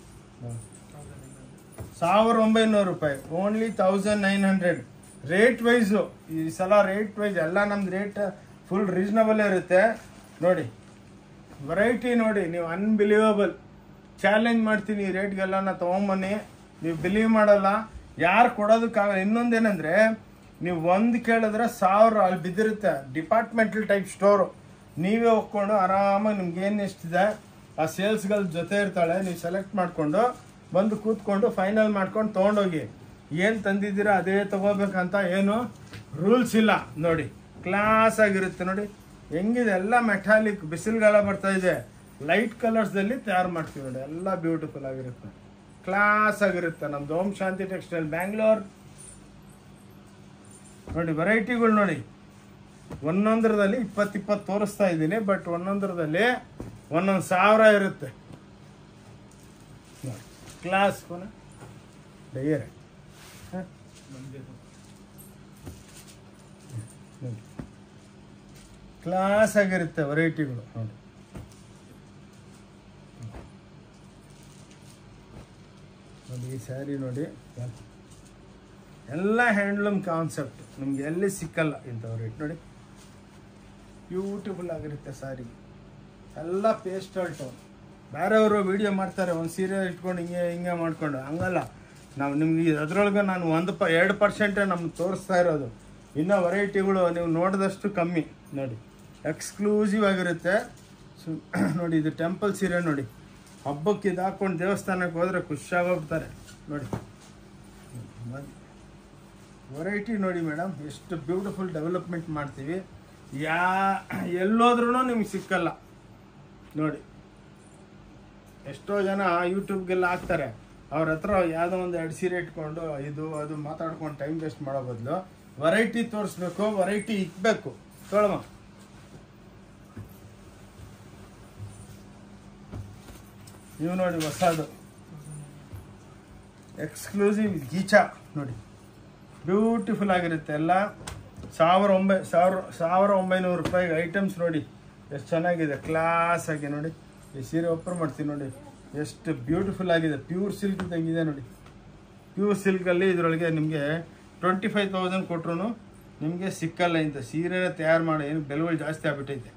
[SPEAKER 1] ಸಾವಿರದ ಒಂಬೈನೂರು ರೂಪಾಯಿ only thousand nine hundred. Rate wise ಈ ಸಲ ರೇಟ್ ವೈಸ್ ಎಲ್ಲ ನಮ್ದು ರೇಟ್ ಫುಲ್ ರೀಸನಬಲ್ ಇರುತ್ತೆ ನೋಡಿ. ವೆರೈಟಿ ನೋಡಿ, ನೀವು ಅನ್ಬಿಲೀವಬಲ್. ಚಾಲೆಂಜ್ ಮಾಡ್ತೀನಿ ಈ ರೇಟ್ಗೆಲ್ಲ ನಾ ತೊಗೊಂಬನ್ನಿ, ನೀವು ಬಿಲೀವ್ ಮಾಡಲ್ಲ. ಯಾರು ಕೊಡೋದಕ್ಕಾಗಲ್ಲ. ಇನ್ನೊಂದೇನೆಂದರೆ ನೀವು ಒಂದು ಕೇಳಿದ್ರೆ ಸಾವಿರ ಅಲ್ಲಿ ಬಿದ್ದಿರುತ್ತೆ. Departmental type store. ನೀವೇ ಹೋಗ್ಕೊಂಡು ಆರಾಮಾಗಿ ನಿಮ್ಗೆ ಏನು ಎಷ್ಟಿದೆ ಆ ಸೇಲ್ಸ್ಗಳ ಜೊತೆ ಇರ್ತಾಳೆ. ನೀವು ಸೆಲೆಕ್ಟ್ ಮಾಡಿಕೊಂಡು ಬಂದು ಕೂತ್ಕೊಂಡು ಫೈನಲ್ ಮಾಡ್ಕೊಂಡು ತೊಗೊಂಡೋಗಿ. ಏನು ತಂದಿದ್ದೀರಾ ಅದೇ ತೊಗೋಬೇಕಂತ ಏನು ರೂಲ್ಸ್ ಇಲ್ಲ ನೋಡಿ. ಕ್ಲಾಸ್ ಆಗಿರುತ್ತೆ ನೋಡಿ. ಹೆಂಗಿದೆ ಎಲ್ಲ ಮೆಟಾಲಿಕ್, ಬಿಸಿಲುಗಾಲ ಬರ್ತಾ ಇದೆ, ಲೈಟ್ ಕಲರ್ಸ್ದಲ್ಲಿ ತಯಾರು ಮಾಡ್ತೀವಿ ನೋಡಿ. ಎಲ್ಲ ಬ್ಯೂಟಿಫುಲ್ ಆಗಿರುತ್ತೆ, ಕ್ಲಾಸ್ ಆಗಿರುತ್ತೆ. ನಮ್ದು ಓಂ ಶಾಂತಿ ಟೆಕ್ಸ್ಟೈಲ್ ಬ್ಯಾಂಗ್ಳೂರ್ ನೋಡಿ. ವೆರೈಟಿಗಳು ನೋಡಿ, ಒಂದೊಂದರದಲ್ಲಿ ಇಪ್ಪತ್ತು ಇಪ್ಪತ್ತು ತೋರಿಸ್ತಾ ಇದ್ದೀನಿ, ಬಟ್ ಒಂದೊಂದರದಲ್ಲಿ ಒಂದೊಂದು ಸಾವಿರ ಇರುತ್ತೆ ನೋಡಿ. ಕ್ಲಾಸ್ ಡೈಯರ್ ಕ್ಲಾಸ್ ಆಗಿರುತ್ತೆ ವೆರೈಟಿಗಳು ನೋಡಿ. ನೋಡಿ ಈ ಸ್ಯಾರಿ ನೋಡಿ, ಎಲ್ಲ ಹ್ಯಾಂಡ್ಲೂಮ್ ಕಾನ್ಸೆಪ್ಟ್. ನಿಮ್ಗೆ ಎಲ್ಲಿ ಸಿಕ್ಕಲ್ಲ ಇಂಥವು ರೇಟ್ ನೋಡಿ. ಬ್ಯೂಟಿಫುಲ್ ಆಗಿರುತ್ತೆ ಸ್ಯಾರಿ. ಎಲ್ಲ ಪೇಸ್ಟಲ್ ಟೋನ್. ಬೇರೆಯವರು ವೀಡಿಯೋ ಮಾಡ್ತಾರೆ ಒಂದು ಸೀರೆ ಇಟ್ಕೊಂಡು ಹಿಂಗೆ ಹಿಂಗೆ ಮಾಡ್ಕೊಂಡು. ಹಂಗಲ್ಲ, ನಾವು ನಿಮ್ಗೆ ಅದರೊಳಗೆ ನಾನು ಒಂದು ಪ ಎರಡು ಪರ್ಸೆಂಟೇ ನಮ್ಗೆ ತೋರಿಸ್ತಾ ಇರೋದು. ಇನ್ನೂ ವೆರೈಟಿಗಳು ನೀವು ನೋಡಿದಷ್ಟು ಕಮ್ಮಿ ನೋಡಿ. ಎಕ್ಸ್ಕ್ಲೂಸಿವ್ ಆಗಿರುತ್ತೆ ಸು ನೋಡಿ. ಇದು ಟೆಂಪಲ್ ಸೀರೆ ನೋಡಿ. ಹಬ್ಬಕ್ಕೆ ಇದು ಹಾಕ್ಕೊಂಡು ದೇವಸ್ಥಾನಕ್ಕೆ ಹೋದರೆ ಖುಷಿಯಾಗೋಗ್ತಾರೆ ನೋಡಿ. ವೆರೈಟಿ ನೋಡಿ ಮೇಡಮ್, ಎಷ್ಟು ಬ್ಯೂಟಿಫುಲ್ ಡೆವಲಪ್ಮೆಂಟ್ ಮಾಡ್ತೀವಿ. ಯಾ ಎಲ್ಲೋದ್ರೂ ನಿಮ್ಗೆ ಸಿಕ್ಕಲ್ಲ ನೋಡಿ. ಎಷ್ಟೋ ಜನ ಯೂಟ್ಯೂಬ್ಗೆಲ್ಲ ಹಾಕ್ತಾರೆ, ಅವ್ರ ಹತ್ರ ಯಾವುದೋ ಒಂದು ಎರಡು ಸೀರೆ ಇಟ್ಕೊಂಡು ಇದು ಅದು ಮಾತಾಡ್ಕೊಂಡು ಟೈಮ್ ವೇಸ್ಟ್ ಮಾಡೋ ಬದಲು ವೆರೈಟಿ ತೋರಿಸ್ಬೇಕು, ವೆರೈಟಿ ಇಕ್ಬೇಕು. ತೊಗೊಳಮ್ಮ. ನೀವು ನೋಡಿ ಹೊಸದು ಎಕ್ಸ್ಕ್ಲೂಸಿವ್ ಗೀಚಾ ನೋಡಿ. ಬ್ಯೂಟಿಫುಲ್ ಆಗಿರುತ್ತೆ. ಎಲ್ಲ ಸಾವಿರ ಒಂಬೈ ಸಾವಿರ ಸಾವಿರ ಒಂಬೈನೂರು ರೂಪಾಯಿ ಐಟಮ್ಸ್ ನೋಡಿ. ಎಷ್ಟು ಚೆನ್ನಾಗಿದೆ, ಕ್ಲಾಸ್ ಆಗಿ ನೋಡಿ. ಈ ಸೀರೆ ಓಪನ್ ಮಾಡ್ತೀನಿ ನೋಡಿ, ಎಷ್ಟು ಬ್ಯೂಟಿಫುಲ್ ಆಗಿದೆ. ಪ್ಯೂರ್ ಸಿಲ್ಕ್ ಇದ್ದಂಗಿದೆ ನೋಡಿ. ಪ್ಯೂರ್ ಸಿಲ್ಕಲ್ಲಿ ಇದರೊಳಗೆ ನಿಮಗೆ ಟ್ವೆಂಟಿ ಫೈವ್ ತೌಸಂಡ್ ಕೊಟ್ರು ನಿಮಗೆ ಸಿಕ್ಕಲ್ಲ. ಇಂಥ ಸೀರೆನ ತಯಾರು ಮಾಡಿ ಏನು ಬೆಲೆಗಳು ಜಾಸ್ತಿ ಆಗ್ಬಿಟ್ಟೈತೆ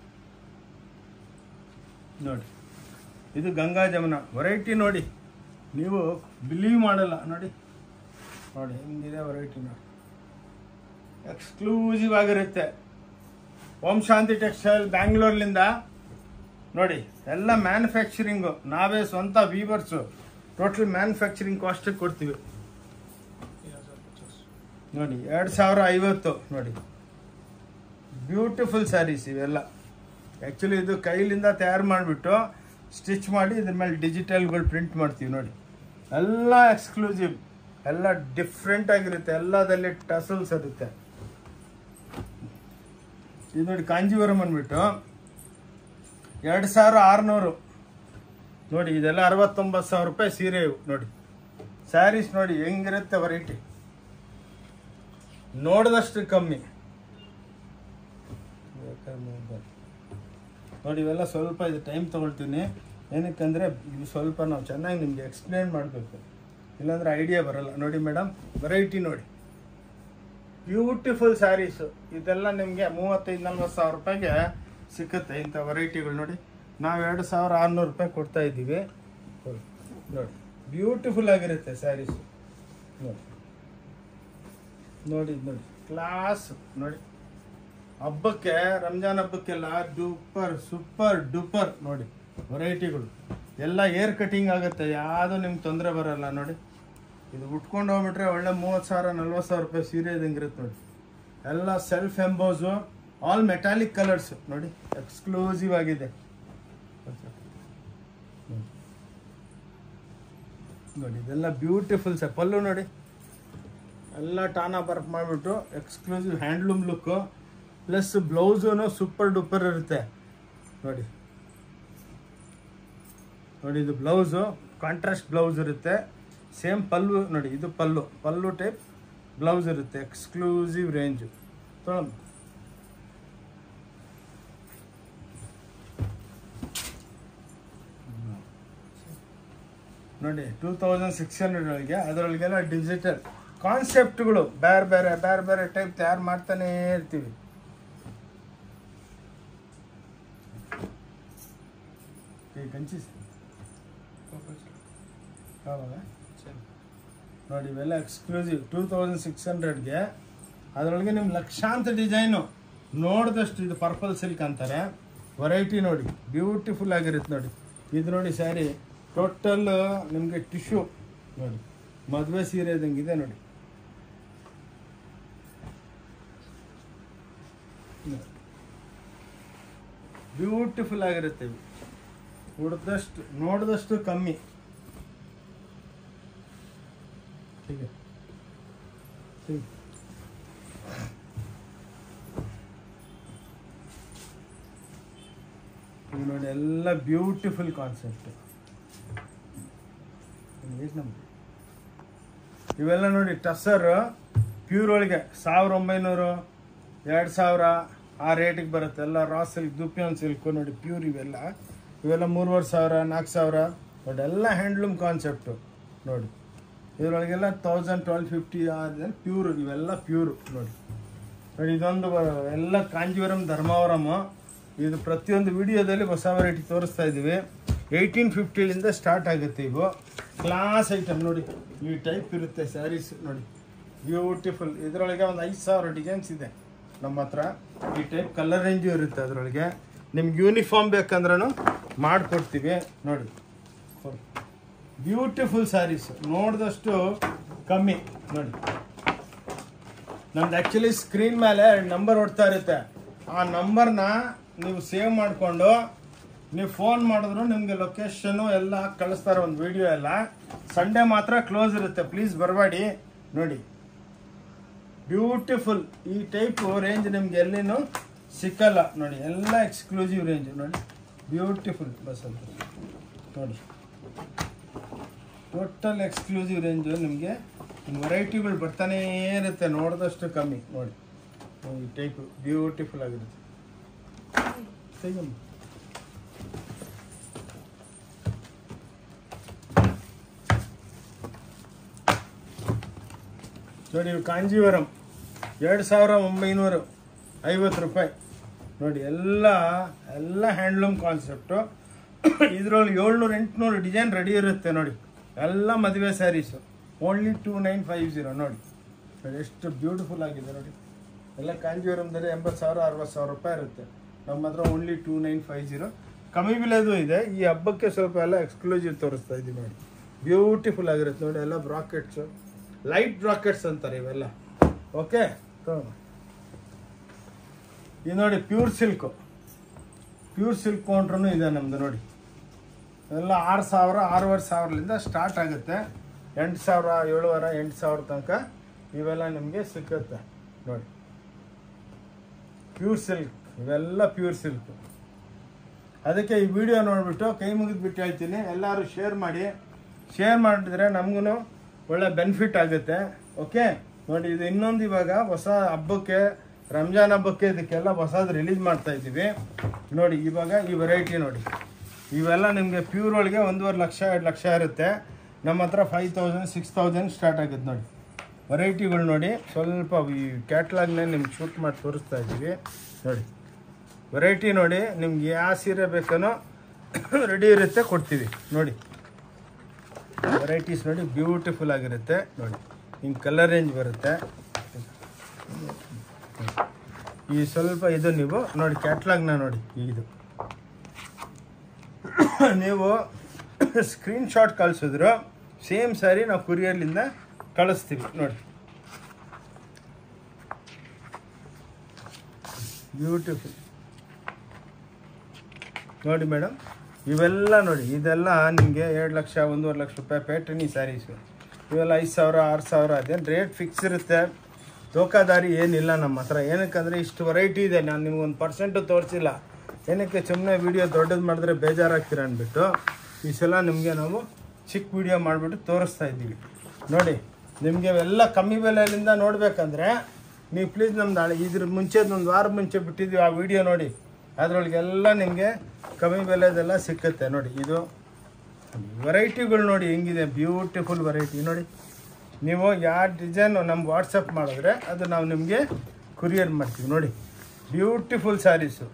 [SPEAKER 1] ನೋಡಿ. ಇದು ಗಂಗಾ ಜಮುನ ವೆರೈಟಿ ನೋಡಿ, ನೀವು ಬಿಲೀವ್ ಮಾಡಲ್ಲ ನೋಡಿ. ನೋಡಿ ಹಿಂಗಿದೆ ವೆರೈಟಿ ನೋಡಿ, ಎಕ್ಸ್ಕ್ಲೂಸಿವ್ ಆಗಿರುತ್ತೆ. ಓಂ ಶಾಂತಿ ಟೆಕ್ಸ್ಟೈಲ್ ಬ್ಯಾಂಗ್ಳೂರ್ಲಿಂದ ನೋಡಿ, ಎಲ್ಲ ಮ್ಯಾನುಫ್ಯಾಕ್ಚರಿಂಗು ನಾವೇ ಸ್ವಂತ ವೀವರ್ಸು. ಟೋಟಲ್ ಮ್ಯಾನುಫ್ಯಾಕ್ಚರಿಂಗ್ ಕಾಸ್ಟಿಗೆ ಕೊಡ್ತೀವಿ ನೋಡಿ. ಎರಡು ಸಾವಿರ ಐವತ್ತು ನೋಡಿ, ಬ್ಯೂಟಿಫುಲ್ ಸ್ಯಾರೀಸ್ ಇವೆಲ್ಲ. ಆ್ಯಕ್ಚುಲಿ ಇದು ಕೈಲಿಂದ ತಯಾರು ಮಾಡಿಬಿಟ್ಟು ಸ್ಟಿಚ್ ಮಾಡಿ ಇದ್ರ ಮೇಲೆ ಡಿಜಿಟಲ್ಗಳು ಪ್ರಿಂಟ್ ಮಾಡ್ತೀವಿ ನೋಡಿ. ಎಲ್ಲ ಎಕ್ಸ್ಕ್ಲೂಸಿವ್, ಎಲ್ಲ ಡಿಫ್ರೆಂಟ್ ಆಗಿರುತ್ತೆ, ಎಲ್ಲದಲ್ಲಿ ಟಸಲ್ಸ್ ಇರುತ್ತೆ. ಇದು ನೋಡಿ ಕಾಂಜೀವರಂ ಅಂದ್ಬಿಟ್ಟು ಎರಡು ಸಾವಿರ ಆರುನೂರು ನೋಡಿ. ಇದೆಲ್ಲ ಅರವತ್ತೊಂಬತ್ತು ಸಾವಿರ ರೂಪಾಯಿ ಸೀರೆ ಇವು ನೋಡಿ. ಸ್ಯಾರೀಸ್ ನೋಡಿ ಹೆಂಗಿರುತ್ತೆ ವೆರೈಟಿ, ನೋಡಿದಷ್ಟು ಕಮ್ಮಿ ನೋಡಿ. ಇವೆಲ್ಲ ಸ್ವಲ್ಪ ಇದು ಟೈಮ್ ತೊಗೊಳ್ತೀನಿ, ಏನಕ್ಕಂದರೆ ಇವು ಸ್ವಲ್ಪ ನಾವು ಚೆನ್ನಾಗಿ ನಿಮಗೆ ಎಕ್ಸ್ಪ್ಲೇನ್ ಮಾಡಬೇಕು, ಇಲ್ಲಾಂದರೆ ಐಡಿಯಾ ಬರಲ್ಲ. ನೋಡಿ ಮೇಡಮ್ ವೆರೈಟಿ ನೋಡಿ, ಬ್ಯೂಟಿಫುಲ್ ಸ್ಯಾರೀಸು. ಇದೆಲ್ಲ ನಿಮಗೆ ಮೂವತ್ತೈದು ನಲ್ವತ್ತು ಸಾವಿರ ರೂಪಾಯಿಗೆ ಸಿಕ್ಕುತ್ತೆ ಇಂಥ ವೆರೈಟಿಗಳು ನೋಡಿ. ನಾವು ಎರಡು ಸಾವಿರ ಆರುನೂರು ರೂಪಾಯಿ ಕೊಡ್ತಾ ಇದ್ದೀವಿ ನೋಡಿ. ಬ್ಯೂಟಿಫುಲ್ ಆಗಿರುತ್ತೆ ಸ್ಯಾರೀಸು ನೋಡಿ. ನೋಡಿ ನೋಡಿ ಕ್ಲಾಸ್ ನೋಡಿ. ಹಬ್ಬಕ್ಕೆ ರಂಜಾನ್ ಹಬ್ಬಕ್ಕೆಲ್ಲ ಡೂಪರ್ ಸೂಪರ್ ಡೂಪರ್ ನೋಡಿ ವೆರೈಟಿಗಳು. ಎಲ್ಲ ಏರ್ ಕಟಿಂಗ್ ಆಗುತ್ತೆ, ಯಾವುದೂ ನಿಮ್ಗೆ ತೊಂದರೆ ಬರಲ್ಲ ನೋಡಿ. ಇದು ಉಟ್ಕೊಂಡು ಹೋಗ್ಬಿಟ್ರೆ ಒಳ್ಳೆ ಮೂವತ್ತು ಸಾವಿರ ನಲ್ವತ್ತು ಸಾವಿರ ರೂಪಾಯಿ ಸೀರೆ ಇದಂಗಿರುತ್ತೆ ನೋಡಿ. ಎಲ್ಲ self emboss, all metallic colours ನೋಡಿ, ಎಕ್ಸ್ಕ್ಲೂಸಿವ್ ಆಗಿದೆ ನೋಡಿ. ಇದೆಲ್ಲ ಬ್ಯೂಟಿಫುಲ್ ಸರ್. ಪಲ್ಲು ನೋಡಿ, ಎಲ್ಲ ಟಾನಾ ಬರ್ಕ್ ಮಾಡಿಬಿಟ್ಟು exclusive handloom look, plus blouse super duper ಇರುತ್ತೆ ನೋಡಿ. ನೋಡಿ ಇದು ಬ್ಲೌಸು ಕಾಂಟ್ರಾಸ್ಟ್ ಬ್ಲೌಸ್ ಇರುತ್ತೆ, ಸೇಮ್ ಪಲ್ಲು ನೋಡಿ. ಇದು ಪಲ್ಲು ಪಲ್ಲು ಟೈಪ್ ಬ್ಲೌಸ್ ಇರುತ್ತೆ, ಎಕ್ಸ್ಕ್ಲೂಸಿವ್ ರೇಂಜು ತೊಗೊಳಮ್ಮ. ನೋಡಿ ಟೂ ತೌಸಂಡ್ ಸಿಕ್ಸ್ ಹಂಡ್ರೆಡ್ ಒಳಗೆ ಅದರೊಳಗೆಲ್ಲ ಡಿಜಿಟಲ್ ಕಾನ್ಸೆಪ್ಟ್ಗಳು ಬೇರೆ ಬೇರೆ ಬೇರೆ ಬೇರೆ ಟೈಪ್ ತಯಾರು ಮಾಡ್ತಾನೇ ಇರ್ತೀವಿ. ಕಂಚಿ ನೋಡಿ, ಇವೆಲ್ಲ ಎಕ್ಸ್ಕ್ಲೂಸಿವ್ ಟೂ ತೌಸಂಡ್ ಸಿಕ್ಸ್ ಹಂಡ್ರೆಡ್ಗೆ. ಅದರೊಳಗೆ ನಿಮ್ಗೆ ಲಕ್ಷಾಂತರ ಡಿಸೈನು ನೋಡಿದಷ್ಟು. ಇದು ಪರ್ಪಲ್ ಸಿಲ್ಕ್ ಅಂತಾರೆ ವೆರೈಟಿ ನೋಡಿ, ಬ್ಯೂಟಿಫುಲ್ ಆಗಿರುತ್ತೆ ನೋಡಿ. ಇದು ನೋಡಿ ಸ್ಯಾರಿ ಟೋಟಲ್ ನಿಮಗೆ ಟಿಶ್ಯೂ ನೋಡಿ, ಮದುವೆ ಸೀರೆ ಇದ್ದಂಗಿದೆ ನೋಡಿ. ಬ್ಯೂಟಿಫುಲ್ ಆಗಿರುತ್ತೆ, ಉಡ್ದಷ್ಟು ನೋಡಿದಷ್ಟು ಕಮ್ಮಿ. ಹೀಗೆ ಇದು ನೋಡಿ, ಎಲ್ಲ ಬ್ಯೂಟಿಫುಲ್ ಕಾನ್ಸೆಪ್ಟ್. ಇವೆಲ್ಲ ನೋಡಿ ಟಸರ್ ಪ್ಯೂರ್ ಒಳಗೆ ಸಾವಿರ ಒಂಬೈನೂರು ಎರಡು ಸಾವಿರ ಆ ರೇಟಿಗೆ ಬರುತ್ತೆ. ಎಲ್ಲ ರಾ ಸಿಲ್ಕ್, ದುಪಿಯಾನ್ ಸಿಲ್ಕು ನೋಡಿ ಪ್ಯೂರ್. ಇವೆಲ್ಲ ಇವೆಲ್ಲ ಮೂರುವರೆ ಸಾವಿರ ನಾಲ್ಕು ಸಾವಿರ ಬಟ್ ಎಲ್ಲ ಹ್ಯಾಂಡ್ಲೂಮ್ ಕಾನ್ಸೆಪ್ಟು ನೋಡಿ. ಇದರೊಳಗೆಲ್ಲ ತೌಸಂಡ್ ಟ್ವೆಲ್ ಫಿಫ್ಟಿ ಆದ ಪ್ಯೂರ್. ಇವೆಲ್ಲ ಪ್ಯೂರು ನೋಡಿ. ನೋಡಿ ಇದೊಂದು ಎಲ್ಲ ಕಾಂಜೀವರಂ ಧರ್ಮಾವರಮು. ಇದು ಪ್ರತಿಯೊಂದು ವಿಡಿಯೋದಲ್ಲಿ ಹೊಸ ವೆರೈಟಿ ತೋರಿಸ್ತಾ ಇದ್ದೀವಿ. ಏಯ್ಟೀನ್ ಫಿಫ್ಟಿಲಿಂದ ಸ್ಟಾರ್ಟ್ ಆಗುತ್ತೆ. ಇವು ಕ್ಲಾಸ್ ಐಟಮ್ ನೋಡಿ, ಈ ಟೈಪ್ ಇರುತ್ತೆ ಸ್ಯಾರೀಸ್ ನೋಡಿ, ಬ್ಯೂಟಿಫುಲ್. ಇದರೊಳಗೆ ಒಂದು ಐದು ಸಾವಿರ ಡಿಸೈನ್ಸ್ ಇದೆ ನಮ್ಮ ಹತ್ರ. ಈ ಟೈಪ್ ಕಲರ್ ರೇಂಜು ಇರುತ್ತೆ ಅದರೊಳಗೆ. ನಿಮ್ಗೆ ಯೂನಿಫಾರ್ಮ್ ಬೇಕಂದ್ರೂ ಮಾಡಿಕೊಡ್ತೀವಿ ನೋಡಿ. ಬ್ಯೂಟಿಫುಲ್ ಸ್ಯಾರೀಸ್ ನೋಡಿದಷ್ಟು ಕಮ್ಮಿ ನೋಡಿ. ನಮ್ದು ಆ್ಯಕ್ಚುಲಿ ಸ್ಕ್ರೀನ್ ಮೇಲೆ ನಂಬರ್ ಹೊಡ್ತಾ ಇರುತ್ತೆ. ಆ ನಂಬರ್ನ ನೀವು ಸೇವ್ ಮಾಡಿಕೊಂಡು ನೀವು ಫೋನ್ ಮಾಡಿದ್ರು ನಿಮಗೆ ಲೊಕೇಶನ್ನು ಎಲ್ಲ ಕಳಿಸ್ತಾರೆ, ಒಂದು ವಿಡಿಯೋ ಎಲ್ಲ. ಸಂಡೇ ಮಾತ್ರ ಕ್ಲೋಸ್ ಇರುತ್ತೆ, ಪ್ಲೀಸ್ ಬರಬೇಡಿ ನೋಡಿ. ಬ್ಯೂಟಿಫುಲ್ ಈ ಟೈಪ್ ರೇಂಜ್ ನಿಮ್ಗೆ ಎಲ್ಲಿನೂ ಸಿಕ್ಕಲ್ಲ ನೋಡಿ. ಎಲ್ಲ ಎಕ್ಸ್ಕ್ಲೂಸಿವ್ ರೇಂಜ್ ನೋಡಿ, ಬ್ಯೂಟಿಫುಲ್ ಬಸ್ ಅಂತ ನೋಡಿ. ಟೋಟಲ್ ಎಕ್ಸ್ಕ್ಲೂಸಿವ್ ರೇಂಜು ನಿಮಗೆ ವೆರೈಟಿಗಳು ಬರ್ತಾನೇ ಇರುತ್ತೆ, ನೋಡಿದಷ್ಟು ಕಮ್ಮಿ ನೋಡಿ. ಈ ಟೈಪ್ ಬ್ಯೂಟಿಫುಲ್ ಆಗಿರುತ್ತೆ. ನೋಡಿ ಇವು ಕಾಂಜೀವರಂ ಎರಡು ಸಾವಿರ ಒಂಬೈನೂರು ಐವತ್ತು ರೂಪಾಯಿ ನೋಡಿ. ಎಲ್ಲ ಎಲ್ಲ ಹ್ಯಾಂಡ್ಲೂಮ್ ಕಾನ್ಸೆಪ್ಟು. ಇದರಲ್ಲಿ ಏಳ್ನೂರು ಎಂಟುನೂರು ಡಿಸೈನ್ ರೆಡಿ ಇರುತ್ತೆ ನೋಡಿ. ಎಲ್ಲ ಮದುವೆ saris. Only two nine five zero ನೋಡಿ. ನೋಡಿ ಎಷ್ಟು ಬ್ಯೂಟಿಫುಲ್ ಆಗಿದೆ ನೋಡಿ. ಎಲ್ಲ ಕಾಂಜೀವರಂದರೆ ಎಂಬತ್ತು ಸಾವಿರ ಅರವತ್ತು ಸಾವಿರ ರೂಪಾಯಿ ಇರುತ್ತೆ. ನಮ್ಮ ಹತ್ರ only two nine five zero. ಕಮ್ಮಿ ಬೆಲೆದು ಇದೆ. ಈ ಹಬ್ಬಕ್ಕೆ ಸ್ವಲ್ಪ ಎಲ್ಲ ಎಕ್ಸ್ಕ್ಲೂಸಿವ್ ತೋರಿಸ್ತಾ ಇದ್ದೀವಿ ನೋಡಿ. ಬ್ಯೂಟಿಫುಲ್ ಆಗಿರುತ್ತೆ ನೋಡಿ. ಎಲ್ಲ ಬ್ರಾಕೆಟ್ಸು, ಲೈಟ್ ಬ್ರಾಕೆಟ್ಸ್ ಅಂತಾರೆ ಇವೆಲ್ಲ. ಓಕೆ, ಇದು ನೋಡಿ ಪ್ಯೂರ್ ಸಿಲ್ಕು. ಪ್ಯೂರ್ ಸಿಲ್ಕ್ ಕೌಂಟ್ರೂ ಇದೆ ನಮ್ಮದು ನೋಡಿ. ಎಲ್ಲ ಆರು ಸಾವಿರ ಆರೂವರೆ ಸಾವಿರದಿಂದ ಸ್ಟಾರ್ಟ್ ಆಗುತ್ತೆ. ಎಂಟು ಸಾವಿರ ಏಳುವರೆ ಎಂಟು ಸಾವಿರ ತನಕ ಇವೆಲ್ಲ ನಿಮಗೆ ಸಿಕ್ಕುತ್ತೆ ನೋಡಿ. ಪ್ಯೂರ್ ಸಿಲ್ಕ್, ಇವೆಲ್ಲ ಪ್ಯೂರ್ ಸಿಲ್ಕು. ಅದಕ್ಕೆ ಈ ವಿಡಿಯೋ ನೋಡಿಬಿಟ್ಟು ಕೈ ಮುಗಿದ್ಬಿಟ್ಟು ಹೇಳ್ತೀನಿ, ಎಲ್ಲರೂ ಶೇರ್ ಮಾಡಿ. ಶೇರ್ ಮಾಡಿದ್ರೆ ನಮಗೂ ಒಳ್ಳೆ ಬೆನಿಫಿಟ್ ಆಗುತ್ತೆ. ಓಕೆ ನೋಡಿ, ಇದು ಇನ್ನೊಂದು ಇವಾಗ ಹೊಸ ಹಬ್ಬಕ್ಕೆ, ರಂಜಾನ್ ಹಬ್ಬಕ್ಕೆ ಇದಕ್ಕೆಲ್ಲ ಹೊಸದು ರಿಲೀಸ್ ಮಾಡ್ತಾ ಇದ್ದೀವಿ ನೋಡಿ. ಇವಾಗ ಈ ವೆರೈಟಿ ನೋಡಿ. ಇವೆಲ್ಲ ನಿಮಗೆ ಪ್ಯೂರ್ ಒಳಗೆ ಒಂದೂವರೆ ಲಕ್ಷ ಎರಡು ಲಕ್ಷ ಇರುತ್ತೆ. ನಮ್ಮ ಹತ್ರ five thousand six thousand start ಆಗುತ್ತೆ ನೋಡಿ. ವೆರೈಟಿಗಳು ನೋಡಿ. ಸ್ವಲ್ಪ ಈ ಕ್ಯಾಟ್ಲಾಗ್ನೇ ನಿಮ್ಗೆ ಶೂಟ್ ಮಾಡಿ ತೋರಿಸ್ತಾ ಇದ್ದೀವಿ ನೋಡಿ. ವೆರೈಟಿ ನೋಡಿ. ನಿಮ್ಗೆ ಯಾವ ಸೀರೆ ಬೇಕನೋ ರೆಡಿ ಇರುತ್ತೆ, ಕೊಡ್ತೀವಿ ನೋಡಿ. ವೆರೈಟೀಸ್ ನೋಡಿ, ಬ್ಯೂಟಿಫುಲ್ ಆಗಿರುತ್ತೆ ನೋಡಿ. ಹಿಂಗೆ ಕಲರ್ ರೇಂಜ್ ಬರುತ್ತೆ. ಈ ಸ್ವಲ್ಪ ಇದು ನೀವು ನೋಡಿ ಕ್ಯಾಟ್ಲಾಗ್ನ ನೋಡಿ. ಇದು ನೀವು ಸ್ಕ್ರೀನ್ ಶಾಟ್ ಕಳಿಸಿದ್ರು ಸೇಮ್ ಸ್ಯಾರಿ ನಾವು ಕುರಿಯರ್ಲಿಂದ ಕಳಿಸ್ತೀವಿ ನೋಡಿ. ಬ್ಯೂಟಿಫುಲ್ ನೋಡಿ ಮೇಡಮ್. ಇವೆಲ್ಲ ನೋಡಿ, ಇದೆಲ್ಲ ನಿಮಗೆ ಎರಡು ಲಕ್ಷ ಒಂದೂವರೆ ಲಕ್ಷ ರೂಪಾಯಿ ಪ್ಯಾಟರ್ನಿ ಸ್ಯಾರೀಸು. ಇವೆಲ್ಲ ಐದು ಸಾವಿರ ಆರು ಸಾವಿರ. ಅದೇನು ರೇಟ್ ಫಿಕ್ಸ್ ಇರುತ್ತೆ, ಧೋಕಾದಾರಿ ಏನಿಲ್ಲ ನಮ್ಮ ಹತ್ರ. ಏನಕ್ಕಂದರೆ ಇಷ್ಟು ವೆರೈಟಿ ಇದೆ. ನಾನು ನಿಮ್ಗೊಂದು ಪರ್ಸೆಂಟು ತೋರಿಸಿಲ್ಲ. ಏನಕ್ಕೆ ಸುಮ್ಮನೆ ವೀಡಿಯೋ ದೊಡ್ಡದು ಮಾಡಿದ್ರೆ ಬೇಜಾರಾಗ್ತೀರ ಅಂದ್ಬಿಟ್ಟು ಈ ಸಲ ನಿಮಗೆ ನಾವು ಚಿಕ್ಕ ವೀಡಿಯೋ ಮಾಡಿಬಿಟ್ಟು ತೋರಿಸ್ತಾ ಇದ್ದೀವಿ ನೋಡಿ. ನಿಮಗೆ ಎಲ್ಲ ಕಮ್ಮಿ ಬೆಲೆಯಿಂದ ನೋಡಬೇಕಂದ್ರೆ ನೀವು ಪ್ಲೀಸ್ ನಮ್ದು ಇದ್ರ ಮುಂಚೆ ಒಂದು ವಾರ ಮುಂಚೆ ಬಿಟ್ಟಿದ್ದೀವಿ ಆ ವಿಡಿಯೋ ನೋಡಿ. ಅದರೊಳಗೆಲ್ಲ ನಿಮಗೆ ಕಮ್ಮಿ ಬೆಲೆದೆಲ್ಲ ಸಿಕ್ಕುತ್ತೆ ನೋಡಿ. ಇದು ವೆರೈಟಿಗಳು ನೋಡಿ ಹೆಂಗಿದೆ, ಬ್ಯೂಟಿಫುಲ್ ವೆರೈಟಿ ನೋಡಿ. ನೀವು ಯಾವ ಡಿಸೈನು ನಮ್ಗೆ ವಾಟ್ಸಪ್ ಮಾಡಿದ್ರೆ ಅದು ನಾವು ನಿಮಗೆ ಕುರಿಯರ್ ಮಾಡ್ತೀವಿ ನೋಡಿ. Beautiful saris.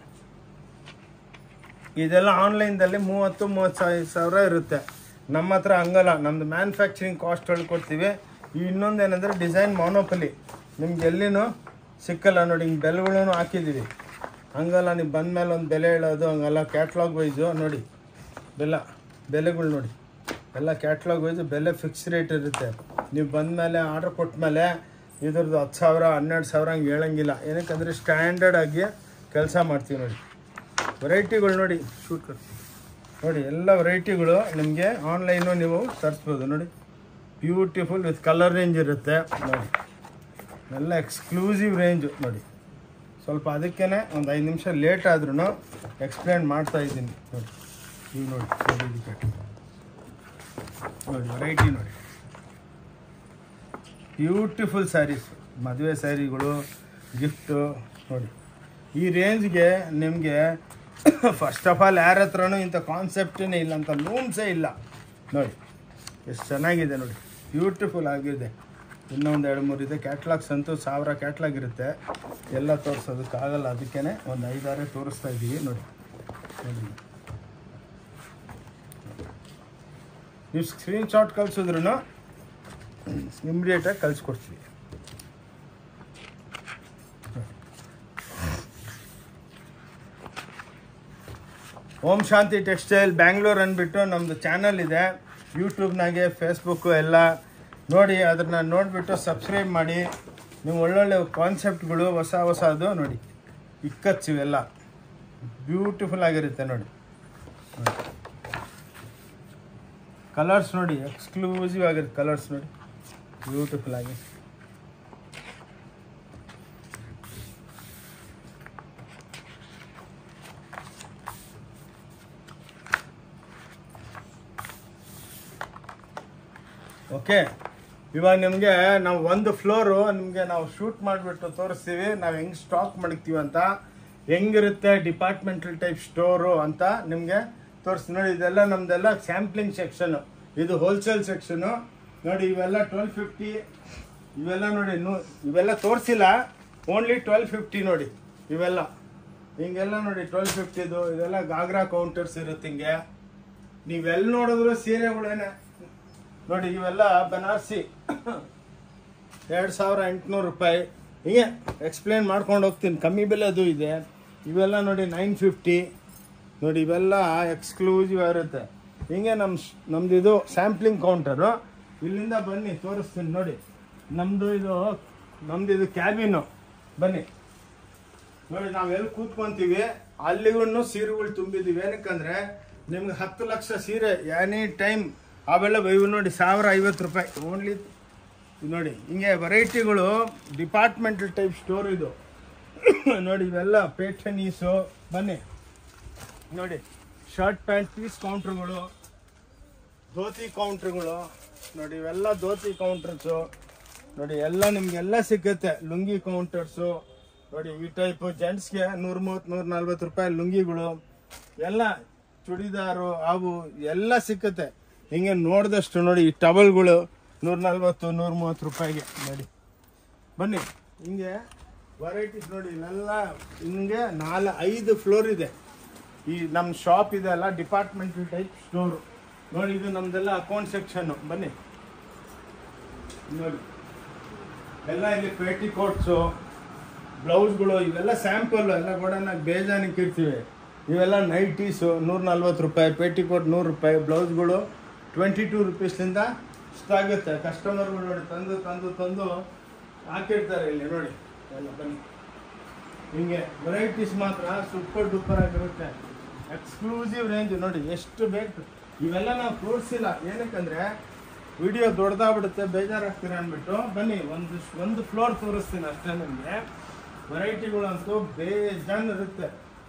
[SPEAKER 1] ಇದೆಲ್ಲ ಆನ್ಲೈನ್ದಲ್ಲಿ ಮೂವತ್ತು ಮೂವತ್ತೈದು ಸಾವಿರ ಇರುತ್ತೆ. ನಮ್ಮ ಹತ್ರ ಹಂಗಲ್ಲ. ನಮ್ಮದು ಮ್ಯಾನುಫ್ಯಾಕ್ಚರಿಂಗ್ ಕಾಸ್ಟ್ ಹೇಳ್ಕೊಡ್ತೀವಿ. ಈ ಇನ್ನೊಂದೇನೆಂದರೆ ಡಿಸೈನ್ ಮಾನೋಪಲಿ. ನಿಮ್ಗೆ ಎಲ್ಲಿನೂ ಸಿಕ್ಕಲ್ಲ ನೋಡಿ. ಹಿಂಗೆ ಬೆಲೆಗಳೂ ಹಾಕಿದ್ದೀವಿ. ಹಂಗಲ್ಲ ನೀವು ಬಂದ ಮೇಲೆ ಒಂದು ಬೆಲೆ ಹೇಳೋದು ಹಂಗಲ್ಲ. ಕ್ಯಾಟ್ಲಾಗ್ ವೈಸು ನೋಡಿ ಬೆಲ್ಲ ಬೆಲೆಗಳು ನೋಡಿ. ಎಲ್ಲ ಕ್ಯಾಟ್ಲಾಗ್ ವೈಸು ಬೆಲೆ ಫಿಕ್ಸ್ ರೇಟ್ ಇರುತ್ತೆ. ನೀವು ಬಂದ ಮೇಲೆ ಆರ್ಡ್ರ್ ಕೊಟ್ಟ ಮೇಲೆ ಇದ್ರದ್ದು ಹತ್ತು ಸಾವಿರ ಹನ್ನೆರಡು ಸಾವಿರ ಹಂಗೆ ಹೇಳೋಂಗಿಲ್ಲ. ಏನಕ್ಕಂದರೆ ಸ್ಟ್ಯಾಂಡರ್ಡ್ ಆಗಿ ಕೆಲಸ ಮಾಡ್ತೀವಿ ನೋಡಿ. ವೆರೈಟಿಗಳು ನೋಡಿ, ಶೂಟ್ ನೋಡಿ. ಎಲ್ಲ ವೆರೈಟಿಗಳು ನಿಮಗೆ ಆನ್ಲೈನು ನೀವು ತರಿಸ್ಬೋದು ನೋಡಿ. ಬ್ಯೂಟಿಫುಲ್ ವಿತ್ ಕಲರ್ ರೇಂಜ್ ಇರುತ್ತೆ ನೋಡಿ. ಎಲ್ಲ ಎಕ್ಸ್ಕ್ಲೂಸಿವ್ ರೇಂಜು ನೋಡಿ. ಸ್ವಲ್ಪ ಅದಕ್ಕೇ ಒಂದು ಐದು ನಿಮಿಷ ಲೇಟ್ ಆದ್ರೂ ಎಕ್ಸ್ಪ್ಲೇನ್ ಮಾಡ್ತಾ ಇದ್ದೀನಿ ನೋಡಿ. ಈಗ ನೋಡಿ ನೋಡಿ ವೆರೈಟಿ ನೋಡಿ. ಬ್ಯೂಟಿಫುಲ್ ಸ್ಯಾರೀಸ್, ಮದುವೆ ಸ್ಯಾರಿಗಳು, ಗಿಫ್ಟು ನೋಡಿ. ಈ ರೇಂಜ್ಗೆ ನಿಮಗೆ ಫಸ್ಟ್ ಆಫ್ ಆಲ್ ಯಾರ ಹತ್ರನೂ ಇಂಥ ಕಾನ್ಸೆಪ್ಟೇ ಇಲ್ಲ, ಅಂತ ಲೂಮ್ಸೇ ಇಲ್ಲ ನೋಡಿ. ಎಷ್ಟು ಚೆನ್ನಾಗಿದೆ ನೋಡಿ. ಬ್ಯೂಟಿಫುಲ್ ಆಗಿದೆ. ಇನ್ನೊಂದು ಎರಡು ಮೂರು ಇದೆ. ಕ್ಯಾಟ್ಲಾಗ್ಸ್ ಅಂತೂ ಸಾವಿರ ಕ್ಯಾಟ್ಲಾಗ್ ಇರುತ್ತೆ. ಎಲ್ಲ ತೋರಿಸೋದಕ್ಕಾಗಲ್ಲ. ಅದಕ್ಕೇ ಒಂದು ಐದಾರೇ ತೋರಿಸ್ತಾ ಇದ್ದೀವಿ ನೋಡಿ. ನೋಡಿ ನೀವು ಸ್ಕ್ರೀನ್ ಶಾಟ್ ಕಳಿಸಿದ್ರು ಇಮಿಡಿಯೇಟಾಗಿ ಕಳಿಸ್ಕೊಡ್ತೀವಿ. ಓಂ ಶಾಂತಿ ಟೆಕ್ಸ್ಟೈಲ್ ಬ್ಯಾಂಗ್ಳೂರ್ ಅಂದ್ಬಿಟ್ಟು ನಮ್ಮದು ಚಾನಲ್ ಇದೆ. ಯೂಟ್ಯೂಬ್ನಾಗೆ ಫೇಸ್ಬುಕ್ಕು ಎಲ್ಲ ನೋಡಿ. ಅದನ್ನ ನೋಡಿಬಿಟ್ಟು ಸಬ್ಸ್ಕ್ರೈಬ್ ಮಾಡಿ. ನೀವು ಒಳ್ಳೊಳ್ಳೆ ಕಾನ್ಸೆಪ್ಟ್ಗಳು ಹೊಸ ಹೊಸದು ನೋಡಿ. ಇಕ್ಕಚ್ಚು ಇವೆಲ್ಲ ಬ್ಯೂಟಿಫುಲ್ ಆಗಿರುತ್ತೆ ನೋಡಿ. ಕಲರ್ಸ್ ನೋಡಿ, ಎಕ್ಸ್ಕ್ಲೂಸಿವ್ ಆಗಿರುತ್ತೆ ಕಲರ್ಸ್ ನೋಡಿ. ಬ್ಯೂಟಿಫುಲ್ ಆಗಿ ಓಕೆ. ಇವಾಗ ನಿಮಗೆ ನಾವು ಒಂದು ಫ್ಲೋರು ನಿಮಗೆ ನಾವು ಶೂಟ್ ಮಾಡಿಬಿಟ್ಟು ತೋರಿಸ್ತೀವಿ ನಾವು ಹೆಂಗೆ ಸ್ಟಾಕ್ ಮಾಡ್ತೀವಿ ಅಂತ, ಹೆಂಗಿರುತ್ತೆ ಡಿಪಾರ್ಟ್ಮೆಂಟಲ್ ಟೈಪ್ ಸ್ಟೋರು ಅಂತ ನಿಮಗೆ ತೋರಿಸ್ತೀವಿ ನೋಡಿ. ಇದೆಲ್ಲ ನಮ್ಮದೆಲ್ಲ ಸ್ಯಾಂಪ್ಲಿಂಗ್ ಸೆಕ್ಷನು, ಇದು ಹೋಲ್ಸೇಲ್ ಸೆಕ್ಷನು ನೋಡಿ. ಇವೆಲ್ಲ ಟ್ವೆಲ್ ಫಿಫ್ಟಿ ಇವೆಲ್ಲ ನೋಡಿ ಇವೆಲ್ಲ ತೋರಿಸಿಲ್ಲ, ಓನ್ಲಿ ಟ್ವೆಲ್ ಫಿಫ್ಟಿ ನೋಡಿ ಇವೆಲ್ಲ ಹಿಂಗೆಲ್ಲ ನೋಡಿ ಟ್ವೆಲ್ ಫಿಫ್ಟಿದು ಇದೆಲ್ಲ ಗಾಗ್ರಾ ಕೌಂಟರ್ಸ್ ಇರುತ್ತೆ. ಹಿಂಗೆ ನೀವೆಲ್ಲಿ ನೋಡಿದ್ರು ಸೀರೆಗಳೇನೆ ನೋಡಿ. ಇವೆಲ್ಲ ಬನಾರಸಿ ಎರಡು ಸಾವಿರ ಎಂಟುನೂರು ರೂಪಾಯಿ. ಹಿಂಗೆ ಎಕ್ಸ್ಪ್ಲೇನ್ ಮಾಡ್ಕೊಂಡು ಹೋಗ್ತೀನಿ, ಕಮ್ಮಿ ಬೆಲೆದು ಇದೆ. ಇವೆಲ್ಲ ನೋಡಿ ನೈನ್ ಫಿಫ್ಟಿ ನೋಡಿ, ಇವೆಲ್ಲ ಎಕ್ಸ್ಕ್ಲೂಸಿವ್ ಇರುತ್ತೆ. ಹಿಂಗೆ ನಮ್ಮ ನಮ್ದು ಇದು ಸ್ಯಾಂಪ್ಲಿಂಗ್ ಕೌಂಟರು. ಇಲ್ಲಿಂದ ಬನ್ನಿ ತೋರಿಸ್ತೀನಿ ನೋಡಿ. ನಮ್ಮದು ಇದು ನಮ್ಮದು ಇದು ಕ್ಯಾಬಿನು. ಬನ್ನಿ ನೋಡಿ, ನಾವೆಲ್ಲಿ ಕೂತ್ಕೊಂತೀವಿ ಅಲ್ಲಿಗೂ ಸೀರೆಗಳು ತುಂಬಿದ್ದೀವಿ. ಏನಕ್ಕಂದ್ರೆ ನಿಮ್ಗೆ ಹತ್ತು ಲಕ್ಷ ಸೀರೆ ಎನಿ ಟೈಮ್ ಅವೆಲ್ಲ ಇವು ನೋಡಿ ಸಾವಿರ ಐವತ್ತು ರೂಪಾಯಿ ಓನ್ಲಿ. ನೋಡಿ ಹಿಂಗೆ ವೆರೈಟಿಗಳು, ಡಿಪಾರ್ಟ್ಮೆಂಟಲ್ ಟೈಪ್ ಸ್ಟೋರ್ ಇದು ನೋಡಿ. ಇವೆಲ್ಲ ಪೇಠನೀಸು. ಬನ್ನಿ ನೋಡಿ, ಶರ್ಟ್ ಪ್ಯಾಂಟ್ ಪೀಸ್ ಕೌಂಟ್ರುಗಳು, ಧೋತಿ ಕೌಂಟ್ರುಗಳು ನೋಡಿ. ಇವೆಲ್ಲ ಧೋತಿ ಕೌಂಟರ್ಸು ನೋಡಿ, ಎಲ್ಲ ನಿಮ್ಗೆಲ್ಲ ಸಿಗುತ್ತೆ. ಲುಂಗಿ ಕೌಂಟರ್ಸು ನೋಡಿ, ಈ ಟೈಪು ಜೆಂಟ್ಸ್ಗೆ ನೂರ ಮೂವತ್ತು ನೂರ ನಲ್ವತ್ತು ರೂಪಾಯಿ ಲುಂಗಿಗಳು ಎಲ್ಲ, ಚುಡಿದಾರು ಅವು ಎಲ್ಲ ಸಿಕ್ಕುತ್ತೆ. ಹಿಂಗೆ ನೋಡಿದಷ್ಟು ನೋಡಿ, ಈ ಟವಲ್ಗಳು ನೂರ ನಲ್ವತ್ತು ನೂರ ಮೂವತ್ತು ರೂಪಾಯಿಗೆ ನೋಡಿ. ಬನ್ನಿ ಹಿಂಗೆ ವೆರೈಟೀಸ್ ನೋಡಿ. ಇಲ್ಲೆಲ್ಲ ಹಿಂಗೆ ನಾಲ್ ಐದು ಫ್ಲೋರ್ ಇದೆ. ಈ ನಮ್ಮ ಶಾಪ್ ಇದೆ ಅಲ್ಲ, ಡಿಪಾರ್ಟ್ಮೆಂಟಲ್ ಟೈಪ್ ಸ್ಟೋರು ನೋಡಿ. ಇದು ನಮ್ದೆಲ್ಲ ಅಕೌಂಟ್ ಸೆಕ್ಷನ್ನು. ಬನ್ನಿ ನೋಡಿ, ಎಲ್ಲ ಇಲ್ಲಿ ಪೇಟಿ ಕೋಟ್ಸು, ಬ್ಲೌಸ್ಗಳು ಇವೆಲ್ಲ ಸ್ಯಾಂಪಲ್ ಎಲ್ಲ ಕೂಡ ನಾವು ಬೇಜಾನಕ್ಕೆ ಇರ್ತೀವಿ. ಇವೆಲ್ಲ ನೈಟೀಸು ನೂರ ನಲ್ವತ್ತು ರೂಪಾಯಿ, ಪೇಟಿ ಕೋಟ್ ನೂರು ರೂಪಾಯಿ, ಬ್ಲೌಸ್ಗಳು ಟ್ವೆಂಟಿ ಟೂ ರುಪೀಸ್ಲಿಂದ ಇಷ್ಟಾಗುತ್ತೆ. ಕಸ್ಟಮರ್ಗಳು ನೋಡಿ ತಂದು ತಂದು ತಂದು ಹಾಕಿರ್ತಾರೆ ಇಲ್ಲಿ ನೋಡಿ ಎಲ್ಲ. ಬನ್ನಿ ಹಿಂಗೆ ವೆರೈಟೀಸ್ ಮಾತ್ರ ಸೂಪರ್ ಡೂಪರ್ ಆಗಿರುತ್ತೆ. ಎಕ್ಸ್ಕ್ಲೂಸಿವ್ ರೇಂಜ್ ನೋಡಿ, ಎಷ್ಟು ಬೇಕು. ಇವೆಲ್ಲ ನಾವು ತೋರಿಸಿಲ್ಲ, ಏನಕ್ಕಂದ್ರೆ ವಿಡಿಯೋ ದೊಡ್ಡದಾಗ್ಬಿಡುತ್ತೆ, ಬೇಜಾರಾಗ್ತೀರ ಅಂದ್ಬಿಟ್ಟು. ಬನ್ನಿ ಒಂದು ಒಂದು ಫ್ಲೋರ್ ತೋರಿಸ್ತೀನಿ ಅಷ್ಟೇ. ನಿಮಗೆ ವೆರೈಟಿಗಳಂತೂ ಬೇಜಾನ್ ಇರುತ್ತೆ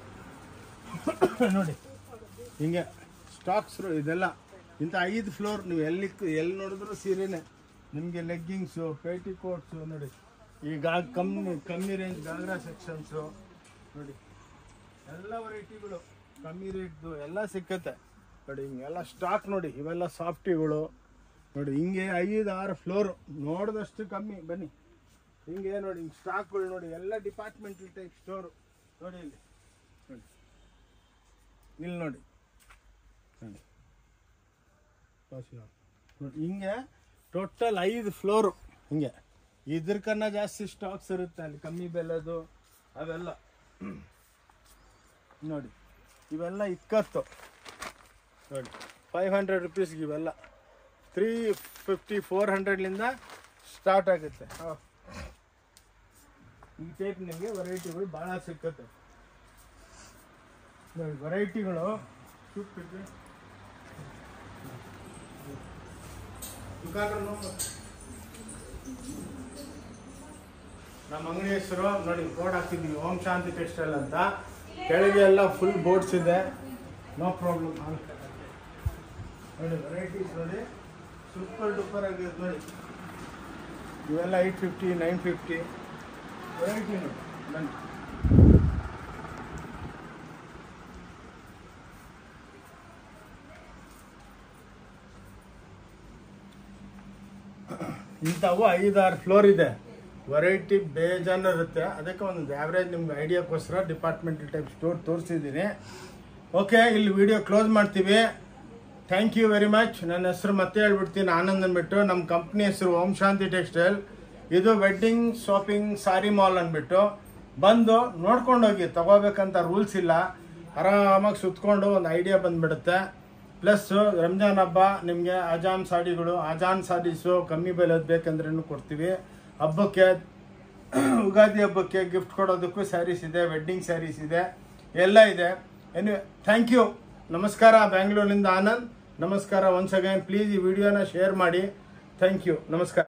[SPEAKER 1] ನೋಡಿ. ಹಿಂಗೆ ಸ್ಟಾಕ್ಸ್ರು ಇದೆಲ್ಲ ಇಂಥ ಐದು ಫ್ಲೋರ್. ನೀವು ಎಲ್ಲಿ ಎಲ್ಲಿ ನೋಡಿದ್ರು ಸೀರೆನೇ ನಿಮಗೆ. ಲೆಗ್ಗಿಂಗ್ಸು, ಪೇಟಿ ಕೋಟ್ಸು ನೋಡಿ. ಈಗ ಕಮ್ಮಿ ಕಮ್ಮಿ ರೇಂಜ್ ಗಾಗ್ರಾ ಸೆಕ್ಷನ್ಸು ನೋಡಿ. ಎಲ್ಲ ವೆರೈಟಿಗಳು ಕಮ್ಮಿ ರೇಟ್ದು ಎಲ್ಲ ಸಿಕ್ಕತ್ತೆ ನೋಡಿ. ಹಿಂಗೆಲ್ಲ ಸ್ಟಾಕ್ ನೋಡಿ. ಇವೆಲ್ಲ ಸಾಫ್ಟಿಗಳು ನೋಡಿ. ಹಿಂಗೆ ಐದು ಆರು ಫ್ಲೋರು, ನೋಡಿದಷ್ಟು ಕಮ್ಮಿ. ಬನ್ನಿ ಹಿಂಗೆ ನೋಡಿ, ಹಿಂಗೆ ಸ್ಟಾಕ್ಗಳು ನೋಡಿ. ಎಲ್ಲ ಡಿಪಾರ್ಟ್ಮೆಂಟಲ್ ಟೈಪ್ ಸ್ಟೋರು ನೋಡಿ. ಇಲ್ಲಿ ನೋಡಿ, ಇಲ್ಲಿ ನೋಡಿ ನೋಡಿ ನೋಡಿ. ಹಿಂಗೆ ಟೋಟಲ್ ಐದು ಫ್ಲೋರು. ಹಿಂಗೆ ಇದ್ರಕನ್ನ ಜಾಸ್ತಿ ಸ್ಟಾಕ್ಸ್ ಇರುತ್ತೆ ಅಲ್ಲಿ, ಕಮ್ಮಿ ಬೆಲೆದು ಅವೆಲ್ಲ ನೋಡಿ. ಇವೆಲ್ಲ ಇಕ್ಕತ್ತು ನೋಡಿ, ಫೈವ್ ಹಂಡ್ರೆಡ್ ರುಪೀಸ್ಗೆ ಇವೆಲ್ಲ ತ್ರೀ ಫಿಫ್ಟಿ ಫೋರ್ ಹಂಡ್ರೆಡ್ಲಿಂದ ಸ್ಟಾರ್ಟ್ ಆಗುತ್ತೆ. ಈ ಟೈಪ್ ನಿಮಗೆ ವೆರೈಟಿಗಳು ಭಾಳ ಸಿಕ್ಕತ್ತೆ ನೋಡಿ. ವೆರೈಟಿಗಳು ಸುತ್ತಿದೆ. ನಮ್ಮ ಅಂಗಡಿ ಹೆಸರು ನೋಡಿ, ಬೋರ್ಡ್ ಹಾಕಿದ್ವಿ ಓಂ ಶಾಂತಿ ಟೆಕ್ಸ್ಟೈಲ್ ಅಂತ. ಕೆಳಗೆ ಎಲ್ಲ ಫುಲ್ ಬೋರ್ಡ್ಸ್ ಇದೆ, ನೋ ಪ್ರಾಬ್ಲಮ್ ನೋಡಿ. ವೆರೈಟೀಸ್ ನೋಡಿ, ಸೂಪರ್ ಡೂಪರ್ ಆಗಿರುತ್ತೆ ನೋಡಿ. ಇವೆಲ್ಲ eight fifty nine fifty variety ನೋಡಿ. ಬನ್ನಿ ಇಂಥವು ಐದಾರು ಫ್ಲೋರ್ ಇದೆ. ವೆರೈಟಿ ಬೇಜಾನ್ ಇರುತ್ತೆ. ಅದಕ್ಕೆ ಒಂದು ಆ್ಯಾವ್ರೇಜ್ ನಿಮ್ಗೆ ಐಡಿಯಾಕ್ಕೋಸ್ಕರ ಡಿಪಾರ್ಟ್ಮೆಂಟಲ್ ಟೈಪ್ ಸ್ಟೋರ್ ತೋರಿಸಿದ್ದೀನಿ. ಓಕೆ, ಇಲ್ಲಿ ವಿಡಿಯೋ ಕ್ಲೋಸ್ ಮಾಡ್ತೀವಿ. Thank you very much. ನನ್ನ ಹೆಸರು ಮತ್ತೆ ಹೇಳ್ಬಿಡ್ತೀನಿ, ಆನಂದ್ ಅಂದ್ಬಿಟ್ಟು. ನಮ್ಮ ಕಂಪ್ನಿ ಹೆಸರು ಓಂ ಶಾಂತಿ ಟೆಕ್ಸ್ಟೈಲ್. ಇದು ವೆಡ್ಡಿಂಗ್ ಶಾಪಿಂಗ್ ಸಾರಿ ಮಾಲ್ ಅಂದ್ಬಿಟ್ಟು. ಬಂದು ನೋಡ್ಕೊಂಡೋಗಿ, ತಗೋಬೇಕಂತ ರೂಲ್ಸ್ ಇಲ್ಲ. ಆರಾಮಾಗಿ ಸುತ್ಕೊಂಡು ಒಂದು ಐಡಿಯಾ ಬಂದುಬಿಡುತ್ತೆ. ಪ್ಲಸ್ ರಂಜಾನ್ ಹಬ್ಬ ನಿಮಗೆ ಅಜಾನ್ ಸಾಡಿಗಳು, ಅಜಾನ್ ಸಾರೀಸು ಕಮ್ಮಿ ಬೆಲೆದು ಬೇಕಂದ್ರೂ ಕೊಡ್ತೀವಿ. ಹಬ್ಬಕ್ಕೆ, ಯುಗಾದಿ ಹಬ್ಬಕ್ಕೆ ಗಿಫ್ಟ್ ಕೊಡೋದಕ್ಕೂ ಸ್ಯಾರೀಸ್ ಇದೆ, ವೆಡ್ಡಿಂಗ್ ಸ್ಯಾರೀಸ್ ಇದೆ, ಎಲ್ಲ ಇದೆ. Any thank you. ನಮಸ್ಕಾರ. ಬ್ಯಾಂಗ್ಳೂರಿನಿಂದ ಆನಂದ್. ನಮಸ್ಕಾರ ಒನ್ಸ್ ಅಗೈನ್. ಪ್ಲೀಸ್ ಈ ವಿಡಿಯೋನ ಶೇರ್ ಮಾಡಿ. Thank you. ನಮಸ್ಕಾರ.